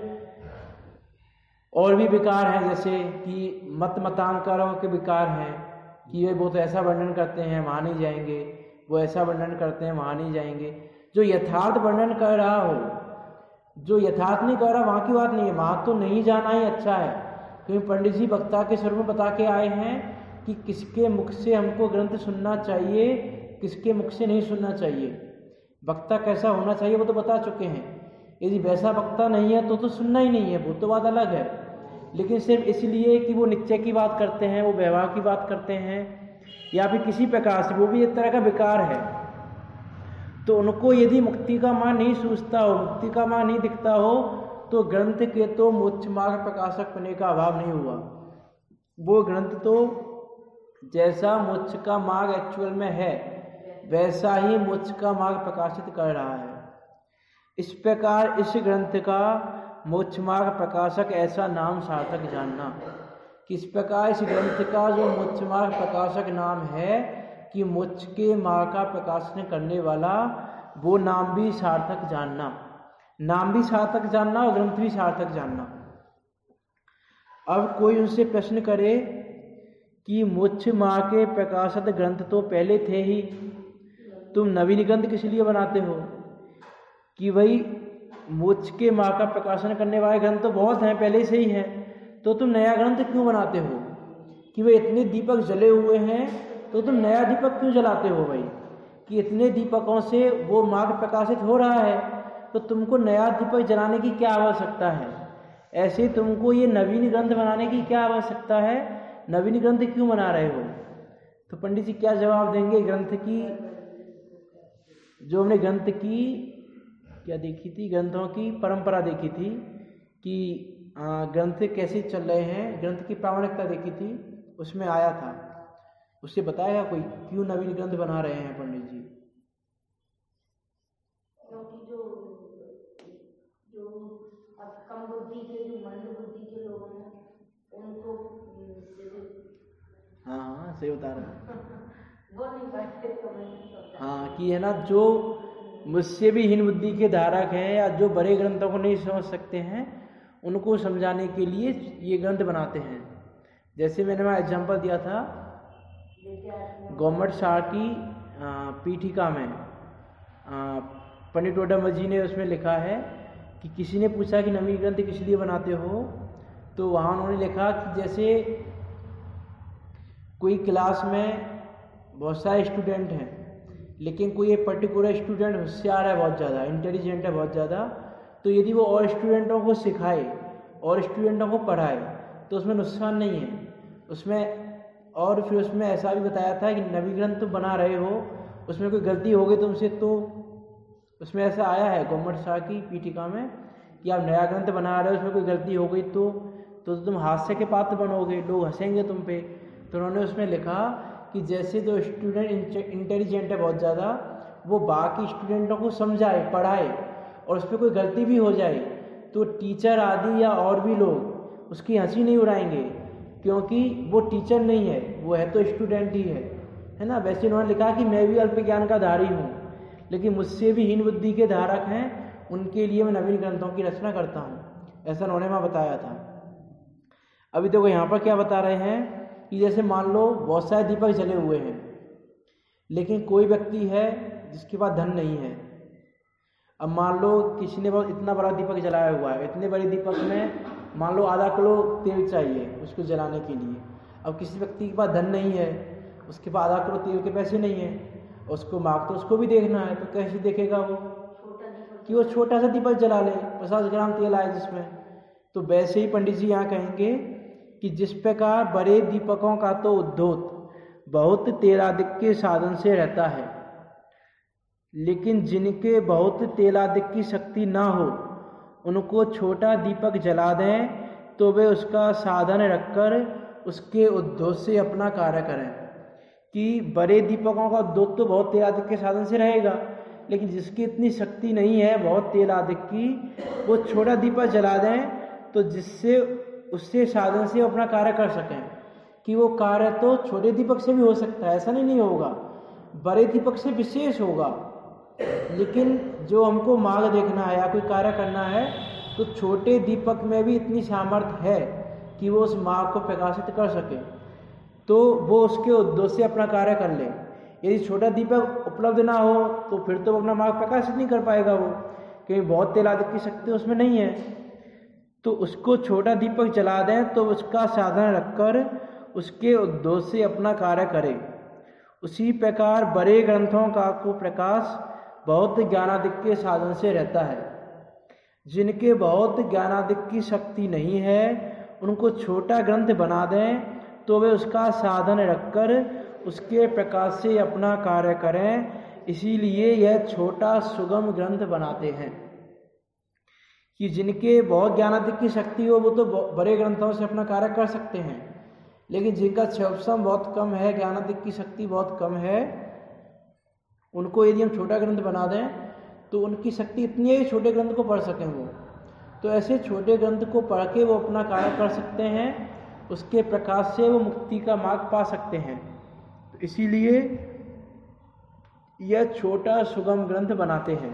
और भी विकार हैं जैसे कि मतांतरों के विकार हैं कि वो तो ऐसा वर्णन करते हैं वहाँ नहीं जाएंगे, वो ऐसा वर्णन करते हैं वहाँ नहीं जाएंगे। जो यथार्थ वर्णन कर रहा हो, जो यथार्थ नहीं कर रहा वहाँ की बात नहीं है, वहाँ तो नहीं जाना ही अच्छा है। क्योंकि पंडित जी वक्ता के स्वरूप में बता के आए हैं कि किसके मुख से हमको ग्रंथ सुनना चाहिए, किसके मुख से नहीं सुनना चाहिए, वक्ता कैसा होना चाहिए वो तो बता चुके हैं। यदि वैसा वक्ता नहीं है तो सुनना ही नहीं है, वो तो बात अलग है। लेकिन सिर्फ इसलिए कि वो निश्चय की बात करते हैं, वो व्यवहार की बात करते हैं, या फिर किसी प्रकार से वो भी एक तरह का विकार है, तो उनको यदि मुक्ति का मार्ग नहीं सूझता हो, मुक्ति का मार्ग नहीं दिखता हो, तो ग्रंथ के तो मोक्ष मार्ग प्रकाशक पने का अभाव नहीं हुआ। वो ग्रंथ तो जैसा मोक्ष का मार्ग एक्चुअल में है वैसा ही मोक्ष का मार्ग प्रकाशित कर रहा है। इस प्रकार इस ग्रंथ का मोक्ष मार्ग प्रकाशक ऐसा नाम सार्थक जानना। किस प्रकार इस ग्रंथ का जो मोक्ष मार्ग प्रकाशक नाम है कि मोक्ष के मार्ग का प्रकाशन करने वाला, वो नाम भी सार्थक जानना, नाम भी सार्थक जानना और ग्रंथ भी सार्थक जानना। अब कोई उनसे प्रश्न करे कि मोक्ष मार्ग के प्रकाशित ग्रंथ तो पहले थे ही, तुम नवीन ग्रंथ किस लिए बनाते हो? कि भाई मोक्ष के मार्ग का प्रकाशन करने वाले ग्रंथ तो बहुत हैं, पहले से ही हैं, तो तुम नया ग्रंथ क्यों बनाते हो? कि भाई इतने दीपक जले हुए हैं तो तुम नया दीपक क्यों जलाते हो? भाई कि इतने दीपकों से वो मार्ग प्रकाशित हो रहा है तो तुमको नया दीपक जलाने की क्या आवश्यकता है? ऐसे तुमको ये नवीन ग्रंथ बनाने की क्या आवश्यकता है? नवीन ग्रंथ क्यों बना रहे हो? तो पंडित जी क्या जवाब देंगे? ग्रंथ की जो हमने ग्रंथ की क्या देखी थी, ग्रंथों की परंपरा देखी थी कि ग्रंथ कैसे चल रहे हैं, ग्रंथ की प्रामाणिकता देखी थी, उसमें आया था। उससे बताएगा कोई क्यों नवीन ग्रंथ बना रहे हैं पंडित जी? क्योंकि जो कम बुद्धि के, जो मंद बुद्धि के लोग हैं उनको हाँ सही बता रहे हैं वो नहीं बैठते तो हाँ कि है ना, जो मुझसे भी हीन बुद्धि के धारक हैं या जो बड़े ग्रंथों को नहीं समझ सकते हैं उनको समझाने के लिए ये ग्रंथ बनाते हैं। जैसे मैंने वहाँ एग्जाम्पल दिया था गवर्नमेंट शाह की पीठिका में पंडित टोडरमल जी ने उसमें लिखा है कि किसी ने पूछा कि नवीन ग्रंथ किस लिए बनाते हो, तो वहाँ उन्होंने लिखा कि जैसे कोई क्लास में बहुत सारे स्टूडेंट हैं लेकिन कोई एक पर्टिकुलर स्टूडेंट होशियार है, बहुत ज़्यादा इंटेलिजेंट है, बहुत ज़्यादा, तो यदि वो और स्टूडेंटों को सिखाए और स्टूडेंटों को पढ़ाए तो उसमें नुकसान नहीं है उसमें। और फिर उसमें ऐसा भी बताया था कि नवीन ग्रंथ बना रहे हो, उसमें कोई गलती हो गई तुमसे तो उसमें ऐसा आया है गवर्नमेंट शाह की पीठिका में कि आप नया ग्रंथ बना रहे हो, उसमें कोई गलती हो गई तो तुम हास्य के पात्र बनोगे, लोग हंसेंगे तुम पे। तो उन्होंने उसमें लिखा कि जैसे जो स्टूडेंट इंटेलिजेंट है बहुत ज़्यादा, वो बाकी स्टूडेंटों को समझाए, पढ़ाए और उसमें कोई गलती भी हो जाए तो टीचर आदि या और भी लोग उसकी हंसी नहीं उड़ाएंगे, क्योंकि वो टीचर नहीं है, वो है तो स्टूडेंट ही है ना। वैसे उन्होंने लिखा कि मैं भी अल्प ज्ञान का धारी हूँ, लेकिन मुझसे भी हीन बुद्धि के धारक हैं, उनके लिए मैं नवीन ग्रंथों की रचना करता हूँ, ऐसा उन्होंने वहाँ बताया था। अभी देखो यहाँ पर क्या बता रहे हैं कि जैसे मान लो बहुत सारे दीपक जले हुए हैं, लेकिन कोई व्यक्ति है जिसके पास धन नहीं है। अब मान लो किसी ने बहुत इतना बड़ा दीपक जलाया हुआ है, इतने बड़े दीपक में मान लो आधा किलो तेल चाहिए उसको जलाने के लिए। अब किसी व्यक्ति के पास धन नहीं है, उसके पास आधा किलो तेल के पैसे नहीं है, उसको मार्ग तो उसको भी देखना है, तो कैसे देखेगा वो कि वो छोटा सा दीपक जला ले, 50 ग्राम तेल आए जिसमें। तो वैसे ही पंडित जी यहाँ कहेंगे कि जिस प्रकार बड़े दीपकों का तो उद्योत बहुत तेलादिक के साधन से रहता है, लेकिन जिनके बहुत तेलादिक की शक्ति ना हो उनको छोटा दीपक जला दें तो वे उसका साधन रखकर उसके उद्योग से अपना कार्य करें। कि बड़े दीपकों का उद्योग तो बहुत तेलादिक के साधन से रहेगा, लेकिन जिसकी इतनी शक्ति नहीं है बहुत तेलादिक की, वो छोटा दीपक जला दें तो जिससे उससे साधन से अपना कार्य कर सकें। कि वो कार्य तो छोटे दीपक से भी हो सकता है, ऐसा नहीं होगा, बड़े दीपक से विशेष होगा, लेकिन जो हमको मार्ग देखना है या कोई कार्य करना है तो छोटे दीपक में भी इतनी सामर्थ्य है कि वो उस मार्ग को प्रकाशित कर सके, तो वो उसके उद्देश्य से अपना कार्य कर ले। यदि छोटा दीपक उपलब्ध ना हो तो फिर तो वो अपना मार्ग प्रकाशित नहीं कर पाएगा वो, क्योंकि बहुत तेलादिक की शक्ति उसमें नहीं है। तो उसको छोटा दीपक जला दें तो उसका साधन रखकर उसके उद्देश्य से अपना कार्य करे। उसी प्रकार बड़े ग्रंथों का को प्रकाश बहुत ज्ञानादिक के साधन से रहता है। जिनके बहुत ज्ञानादिक की शक्ति नहीं है उनको छोटा ग्रंथ बना दें तो वे उसका साधन रखकर उसके प्रकाश से अपना कार्य करें, इसीलिए यह छोटा सुगम ग्रंथ बनाते हैं। कि जिनके बहुत ज्ञानादिक की शक्ति हो वो तो बड़े ग्रंथों से अपना कार्य कर सकते हैं, लेकिन जिनका क्षमता बहुत कम है, ज्ञानादिक की शक्ति बहुत कम है, उनको यदि हम छोटा ग्रंथ बना दें तो उनकी शक्ति इतनी है कि छोटे ग्रंथ को पढ़ सकें वो, तो ऐसे छोटे ग्रंथ को पढ़ के वो अपना कार्य कर सकते हैं, उसके प्रकाश से वो मुक्ति का मार्ग पा सकते हैं। तो इसीलिए यह छोटा सुगम ग्रंथ बनाते हैं।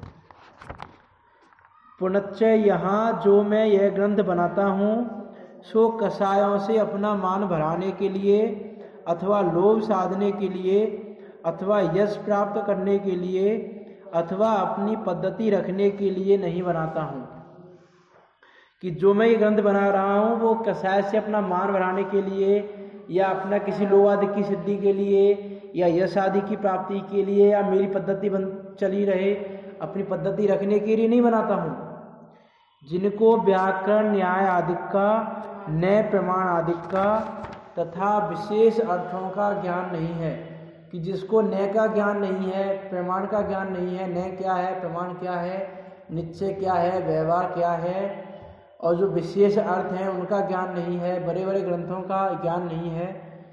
पुनश्च यहाँ जो मैं यह ग्रंथ बनाता हूँ सो कसायों से अपना मान बढ़ाने के लिए अथवा लोभ साधने के लिए अथवा यश प्राप्त करने के लिए अथवा अपनी पद्धति रखने के लिए नहीं बनाता हूँ। कि जो मैं ये ग्रंथ बना रहा हूँ वो कसाय से अपना मान बढ़ाने के लिए या अपना किसी लोभ आदि की सिद्धि के लिए या यश आदि की प्राप्ति के लिए या मेरी पद्धति चली रहे अपनी पद्धति रखने के लिए नहीं बनाता हूँ। जिनको व्याकरण न्याय आदि का, नए प्रमाण आदि का तथा विशेष अर्थों का ज्ञान नहीं है। कि जिसको नए का ज्ञान नहीं है, प्रमाण का ज्ञान नहीं है, नए क्या है, प्रमाण क्या है, निश्चय क्या है, व्यवहार क्या है, और जो विशेष अर्थ हैं उनका ज्ञान नहीं है, बड़े बड़े ग्रंथों का ज्ञान नहीं है,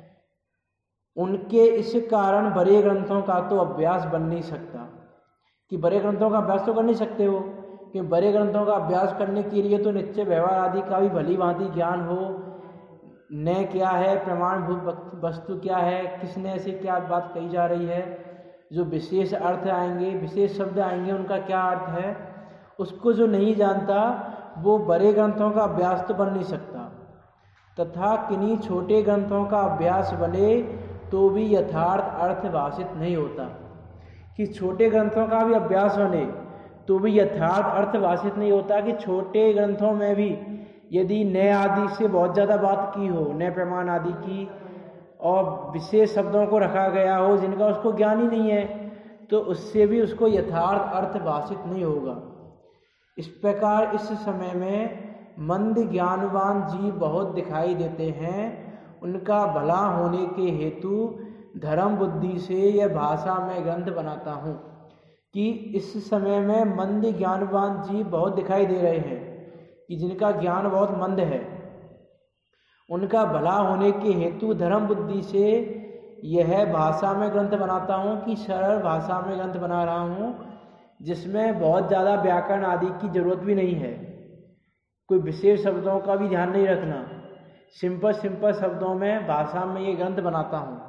उनके इस कारण बड़े ग्रंथों का तो अभ्यास बन नहीं सकता। कि बड़े ग्रंथों का अभ्यास तो कर नहीं सकते हो, कि बड़े ग्रंथों का अभ्यास करने के लिए तो निश्चय व्यवहार आदि का भी भली भांति ज्ञान हो, नए क्या है, प्रमाणभूत वस्तु क्या है, किसने से क्या बात कही जा रही है, जो विशेष अर्थ आएंगे, विशेष शब्द आएंगे, उनका क्या अर्थ है, उसको जो नहीं जानता वो बड़े ग्रंथों का अभ्यास तो बन नहीं सकता। तथा किन्हीं छोटे ग्रंथों का अभ्यास बने तो भी यथार्थ अर्थ भाषित नहीं होता। कि छोटे ग्रंथों का भी अभ्यास बने तो भी यथार्थ अर्थ भाषित नहीं होता। कि छोटे ग्रंथों में भी यदि नए आदि से बहुत ज़्यादा बात की हो, नए प्रमाण आदि की, और विशेष शब्दों को रखा गया हो जिनका उसको ज्ञान ही नहीं है, तो उससे भी उसको यथार्थ अर्थ भाषित नहीं होगा। इस प्रकार इस समय में मंद ज्ञानवान जीव बहुत दिखाई देते हैं। उनका भला होने के हेतु धर्म बुद्धि से यह भाषा में ग्रंथ बनाता हूँ। कि इस समय में मंद ज्ञानवान जीव बहुत दिखाई दे रहे हैं, कि जिनका ज्ञान बहुत मंद है, उनका भला होने के हेतु धर्म बुद्धि से यह भाषा में ग्रंथ बनाता हूँ। कि सरल भाषा में ग्रंथ बना रहा हूँ जिसमें बहुत ज़्यादा व्याकरण आदि की जरूरत भी नहीं है। कोई विशेष शब्दों का भी ध्यान नहीं रखना, सिंपल सिंपल शब्दों में भाषा में ये ग्रंथ बनाता हूँ।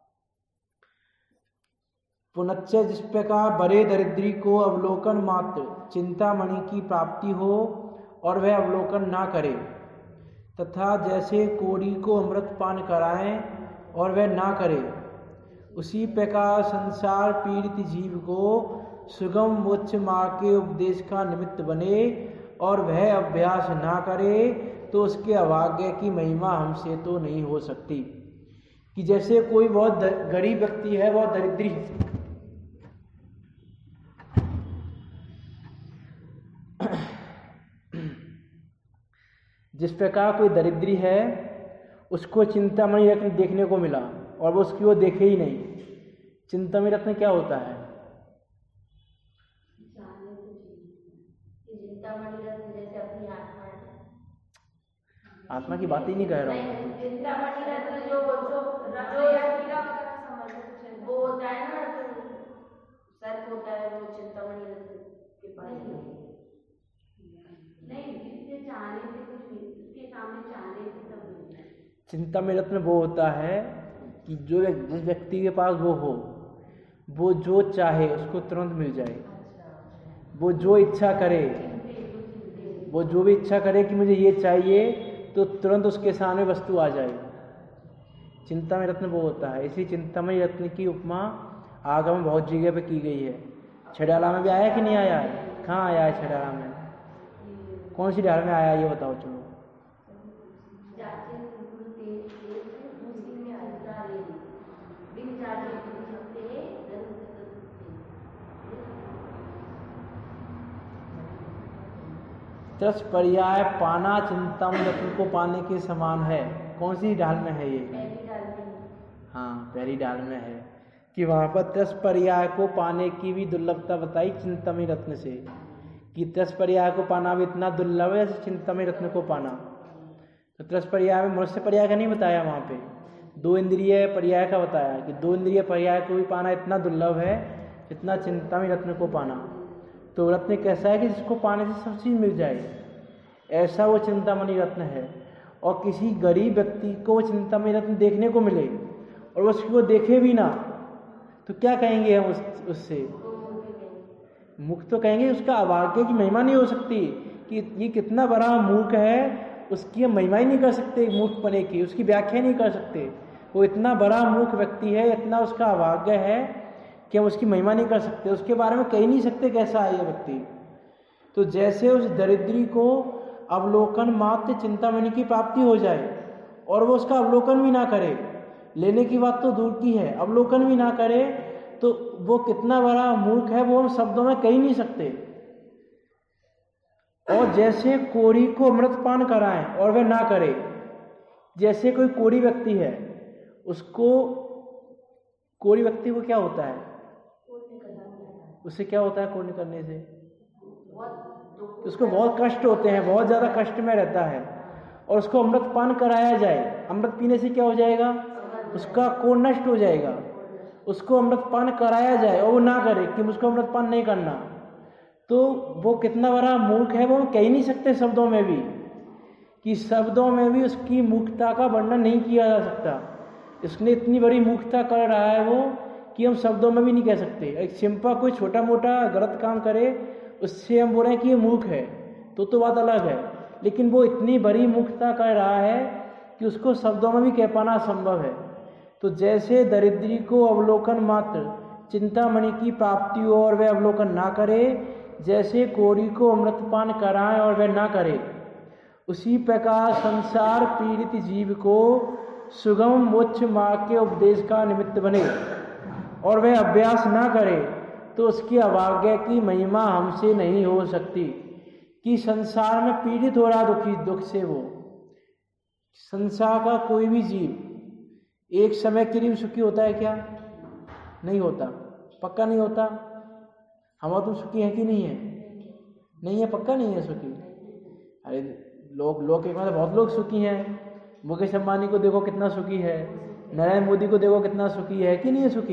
पुनश्च जिस प्रकार बड़े दरिद्री को अवलोकन मात्र चिंतामणि की प्राप्ति हो और वह अवलोकन ना करे, तथा जैसे कोड़ी को अमृत पान कराएं और वह ना करे, उसी प्रकार संसार पीड़ित जीव को सुगम मोक्ष मार्ग के उपदेश का निमित्त बने और वह अभ्यास ना करे, तो उसके अभाग्य की महिमा हमसे तो नहीं हो सकती। कि जैसे कोई बहुत गरीब व्यक्ति है, बहुत दरिद्री है, जिस प्रकार कोई दरिद्री है उसको चिंतामणि रत्न देखने को मिला और वो उसकी वो देखे ही नहीं। चिंतामणि रत्न क्या होता है? चिंतामणि रत्न जैसे अपनी आत्मा है। आत्मा की बात ही नहीं कह रहा हूँ। चिंतामणि रत्न जो वो होता है ना, सर्प होता है, वो चिंतामणि रत्न के पास नहीं, इसके चाहने से कुछ नहीं, इसके सामने चाहने से सब मिलता है। चिंतामणि रत्न वो होता है कि जो जिस व्यक्ति के पास वो हो, वो जो चाहे उसको तुरंत मिल जाए। वो जो इच्छा करे, वो जो भी इच्छा करे कि मुझे ये चाहिए, तो तुरंत उसके सामने वस्तु आ जाए। चिंतामणि रत्न वो होता है। इसी चिंतामणि रत्न की उपमा आगम में बहुत जगह पे की गई है। छड़ाला में भी आया कि नहीं आया है? कहाँ आया है छड़ाला में? कौन सी डाल में आया ये बताओ। चलो त्रस पर्याय पाना चिंतामणि रत्न को पाने के समान है। कौन सी डाल में है ये? हाँ, पहली डाल में है कि वहाँ पर त्रस पर्याय को पाने की भी दुर्लभता बताई चिंतामणि रत्न से, कि त्रस पर्याय को पाना भी इतना दुर्लभ है जैसे चिंतामणि रत्न को पाना। तो त्रस पर्याय में मनुष्य पर्याय का नहीं बताया, वहाँ पे दो इंद्रिय पर्याय का बताया कि दो इंद्रिय पर्याय को भी पाना इतना दुर्लभ है जितना चिंतामणि रत्न को पाना। तो रत्न कैसा है कि जिसको पाने से सब चीज़ मिल जाए, ऐसा वो चिंतामणि रत्न है। और किसी गरीब व्यक्ति को वो चिंतामणि रत्न देखने को मिले और उसको वो देखे भी ना, तो क्या कहेंगे हम उससे? मुख तो कहेंगे, उसका अभाग्य की महिमा नहीं हो सकती कि ये कितना बड़ा मूर्ख है, उसकी हम महिमा ही नहीं कर सकते मूर्ख पने की, उसकी व्याख्या नहीं कर सकते। वो इतना बड़ा मूर्ख व्यक्ति है, इतना उसका अभाग्य है कि हम उसकी महिमा नहीं कर सकते, उसके बारे में कह ही नहीं सकते कैसा है ये व्यक्ति। तो जैसे उस दरिद्री को अवलोकन मात्र चिंतामणि की प्राप्ति हो जाए और वो उसका अवलोकन भी ना करे, लेने की बात तो दूर की है, अवलोकन भी ना करे, तो वो कितना बड़ा मूर्ख है वो हम शब्दों में कह ही नहीं सकते। और जैसे कोड़ी को अमृत पान कराएं और वह ना करे, जैसे कोई कोड़ी व्यक्ति है, उसको कोड़ी व्यक्ति को क्या होता है, उससे क्या होता है कोड़ी करने से? उसको बहुत कष्ट होते हैं, बहुत ज़्यादा कष्ट में रहता है, और उसको अमृत पान कराया जाए, अमृत पीने से क्या हो जाएगा? उसका कोढ़ नष्ट हो जाएगा। उसको अमृत पान कराया जाए और वो ना करे कि मुझको अमृत पान नहीं करना, तो वो कितना बड़ा मूर्ख है वो हम कह ही नहीं सकते शब्दों में भी, कि शब्दों में भी उसकी मूर्खता का वर्णन नहीं किया जा सकता। इसने इतनी बड़ी मूर्खता कर रहा है वो कि हम शब्दों में भी नहीं कह सकते। एक सिंपल कोई छोटा मोटा गलत काम करे, उससे हम बोल रहे हैं कि ये मूर्ख है, तो बात अलग है, लेकिन वो इतनी बड़ी मूर्खता कर रहा है कि उसको शब्दों में भी कह पाना असंभव है। तो जैसे दरिद्री को अवलोकन मात्र चिंतामणि की प्राप्ति हो और वह अवलोकन ना करे, जैसे कोड़ी को अमृतपान कराएं और वह ना करे, उसी प्रकार संसार पीड़ित जीव को सुगम मोक्ष मार्ग के उपदेश का निमित्त बने और वह अभ्यास ना करे, तो उसकी अभाग्य की महिमा हमसे नहीं हो सकती। कि संसार में पीड़ित हो रहा दुख से, वो संसार का कोई भी जीव एक समय के लिए सुखी होता है क्या? नहीं होता, पक्का नहीं होता। हम तुम सुखी हैं कि नहीं है? नहीं है, पक्का नहीं है सुखी। अरे लोग एक मतलब बहुत लोग सुखी हैं। मुकेश अंबानी को देखो कितना सुखी है, नरेंद्र मोदी को देखो कितना सुखी है कि नहीं है सुखी?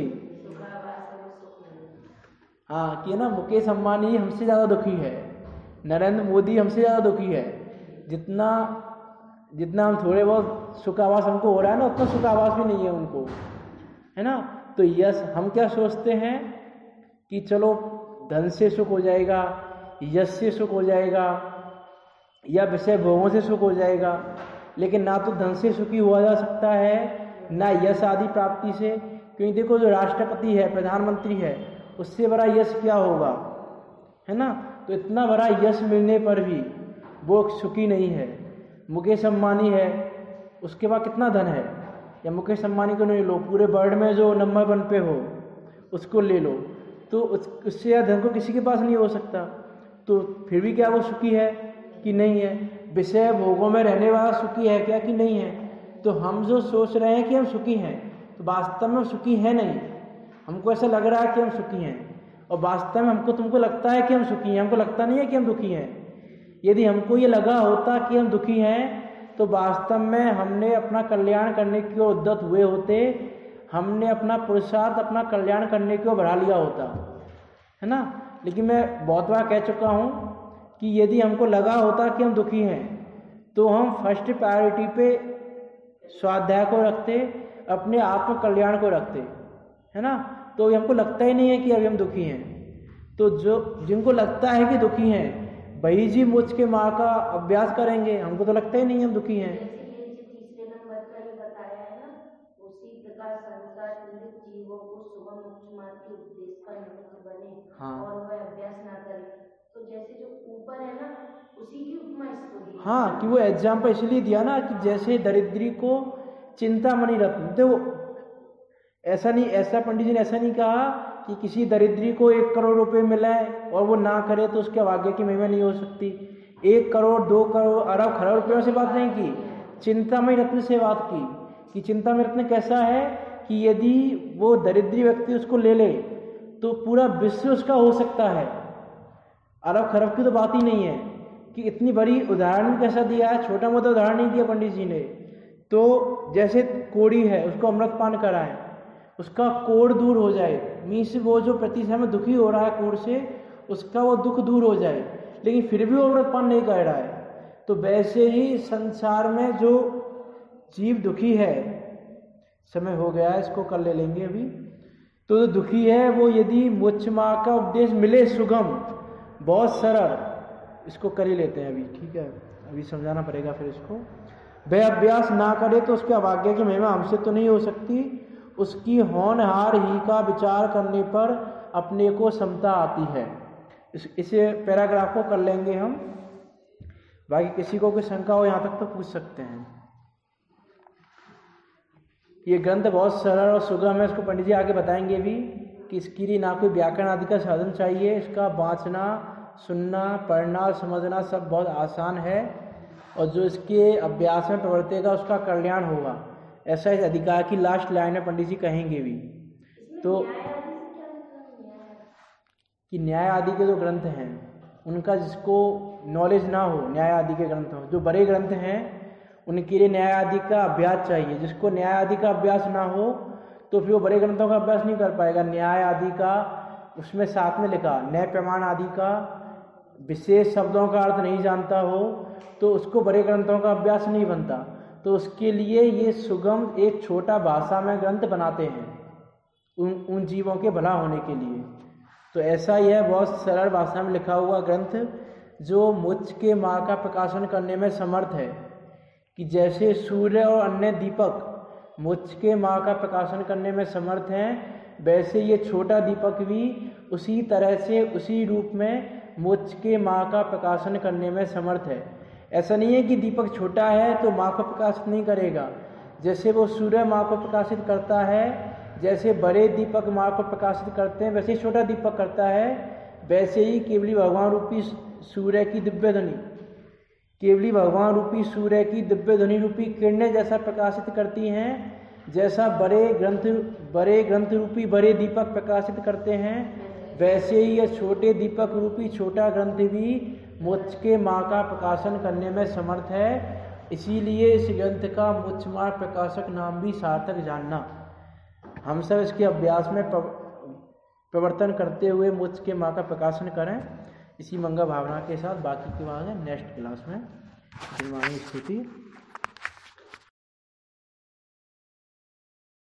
हाँ कि ना, मुकेश अंबानी हमसे ज़्यादा दुखी है, नरेंद्र मोदी हमसे ज़्यादा दुखी है, जितना जितना हम थोड़े बहुत सुखावास हमको हो रहा है ना, उतना सुखावास भी नहीं है उनको, है ना। तो यश हम क्या सोचते हैं कि चलो धन से सुख हो जाएगा, यश से सुख हो जाएगा, या विषय भोगों से सुख हो जाएगा, लेकिन ना तो धन से सुखी हुआ जा सकता है, ना यश आदि प्राप्ति से। क्योंकि देखो जो राष्ट्रपति है, प्रधानमंत्री है, उससे बड़ा यश क्या होगा, है ना। तो इतना बड़ा यश मिलने पर भी वो सुखी नहीं है। मुकेश अंबानी है, उसके पास कितना धन है, या मुकेश अंबानी को नहीं लो, पूरे वर्ल्ड में जो नंबर 1 पे हो उसको ले लो, तो उससे ज़्यादा धन को किसी के पास नहीं हो सकता। तो फिर भी क्या वो सुखी है कि नहीं है? विषय भोगों में रहने वाला सुखी है क्या कि नहीं है? तो हम जो सोच रहे हैं कि हम सुखी हैं, तो वास्तव में हम सुखी हैं नहीं। हमको ऐसा लग रहा है कि हम सुखी हैं, और वास्तव में तुमको लगता है कि हम सुखी हैं, हमको लगता नहीं है कि हम दुखी हैं। यदि हमको ये लगा होता कि हम दुखी हैं, तो वास्तव में हमने अपना कल्याण करने की ओर उद्यत हुए होते, हमने अपना पुरुषार्थ अपना कल्याण करने की ओर बढ़ा लिया होता, है ना। लेकिन मैं बहुत बार कह चुका हूँ कि यदि हमको लगा होता कि हम दुखी हैं, तो हम फर्स्ट प्रायोरिटी पे स्वाध्याय को रखते, अपने आत्म कल्याण को रखते, है ना। तो हमको लगता ही नहीं है कि अभी हम दुखी हैं। तो जिनको लगता है कि दुखी हैं, वही जी मुझ के माँ का अभ्यास करेंगे। हमको तो लगता ही नहीं हम दुखी हैं। जैसे ये जो तीसरे नंबर का ये बताया है ना, उसी प्रकार संसार पीड़ित जीवों को शुभ मोक्ष मार्ग के उपदेश का निमित्त बने, हाँ। और वह अभ्यास ना करे। तो जैसे जो ऊपर है ना, उसी की उपमा इसको दी। हाँ, कि वो एग्जाम्पल इसलिए दिया ना कि जैसे दरिद्री को चिंतामणि रत्न, तो ऐसा पंडित जी ने ऐसा नहीं कहा कि किसी दरिद्री को 1 करोड़ रुपए मिले और वो ना करे तो उसके भाग्य की महिमा नहीं हो सकती। 1 करोड़ 2 करोड़ अरब खरब रुपयों से बात नहीं की, चिंतामणि रत्न से बात की कि चिंतामणि रत्न कैसा है कि यदि वो दरिद्री व्यक्ति उसको ले ले तो पूरा विश्व उसका हो सकता है। अरब खरब की तो बात ही नहीं है कि इतनी बड़ी उदाहरण कैसा दिया है, छोटा मोटा उदाहरण नहीं दिया पंडित जी ने। तो जैसे कोड़ी है, उसको अमृतपान कराएं, उसका कोढ़ दूर हो जाए, मीन्स वो जो प्रति समय में दुखी हो रहा है कोढ़ से, उसका वो दुख दूर हो जाए, लेकिन फिर भी वो अमृतपान नहीं कर रहा है। तो वैसे ही संसार में जो जीव दुखी है, समय हो गया है, इसको कल ले लेंगे अभी। तो जो दुखी है वो यदि मोक्ष मार्ग का उपदेश मिले सुगम, बहुत सरल, इसको कर ही लेते हैं अभी, ठीक है। अभी समझाना पड़ेगा फिर इसको। वह अभ्यास ना करे तो उसके अभाग्य की महिमा हमसे तो नहीं हो सकती, उसकी होनहार ही का विचार करने पर अपने को समता आती है। इसे पैराग्राफ को कर लेंगे हम, बाकी किसी को कोई शंका हो यहाँ तक तो पूछ सकते हैं। ये ग्रंथ बहुत सरल और सुगम है, इसको पंडित जी आगे बताएंगे भी कि इसके लिए ना कोई व्याकरण आदि का साधन चाहिए, इसका वांचना सुनना पढ़ना समझना सब बहुत आसान है, और जो इसके अभ्यास में प्रवर्तेगा उसका कल्याण होगा, ऐसा इस अधिकार की लास्ट लाइन में पंडित जी कहेंगे भी। तो कि न्याय आदि के जो ग्रंथ हैं उनका जिसको नॉलेज ना हो, न्याय आदि के ग्रंथ हो, जो बड़े ग्रंथ हैं उनके लिए न्याय आदि का अभ्यास चाहिए। जिसको न्याय आदि का अभ्यास ना हो तो फिर वो बड़े ग्रंथों का अभ्यास नहीं कर पाएगा। न्याय आदि का उसमें साथ में लिखा न्याय प्रमाण आदि का विशेष शब्दों का अर्थ नहीं जानता हो तो उसको बड़े ग्रंथों का अभ्यास नहीं बनता। तो उसके लिए ये सुगम एक छोटा भाषा में ग्रंथ बनाते हैं उन जीवों के भला होने के लिए। तो ऐसा ही है, बहुत सरल भाषा में लिखा हुआ ग्रंथ जो मोक्ष के मार्ग का प्रकाशन करने में समर्थ है। कि जैसे सूर्य और अन्य दीपक मोक्ष के मार्ग का प्रकाशन करने में समर्थ हैं, वैसे ये छोटा दीपक भी उसी तरह से उसी रूप में मोक्ष के मार्ग का प्रकाशन करने में समर्थ है। ऐसा नहीं है कि दीपक छोटा है तो मार्ग को प्रकाशित नहीं करेगा। जैसे वो सूर्य मार्ग को प्रकाशित करता है, जैसे बड़े दीपक मार्ग को प्रकाशित करते हैं, वैसे ही छोटा दीपक करता है। वैसे ही केवली भगवान रूपी सूर्य की दिव्य ध्वनि, केवली भगवान रूपी सूर्य की दिव्य ध्वनि रूपी किरणें जैसा प्रकाशित करती हैं, जैसा बड़े ग्रंथ रूपी बड़े दीपक प्रकाशित करते हैं, वैसे ही यह छोटे दीपक रूपी छोटा ग्रंथ भी मोक्ष के मार्ग का प्रकाशन करने में समर्थ है। इसीलिए इस ग्रंथ का मोक्ष मार्ग प्रकाशक नाम भी सार्थक जानना। हम सब इसके अभ्यास में प्रवर्तन करते हुए मोक्ष के मार्ग का प्रकाशन करें, इसी मंगल भावना के साथ। बाकी की बात है नेक्स्ट क्लास में। निर्माणी स्तुति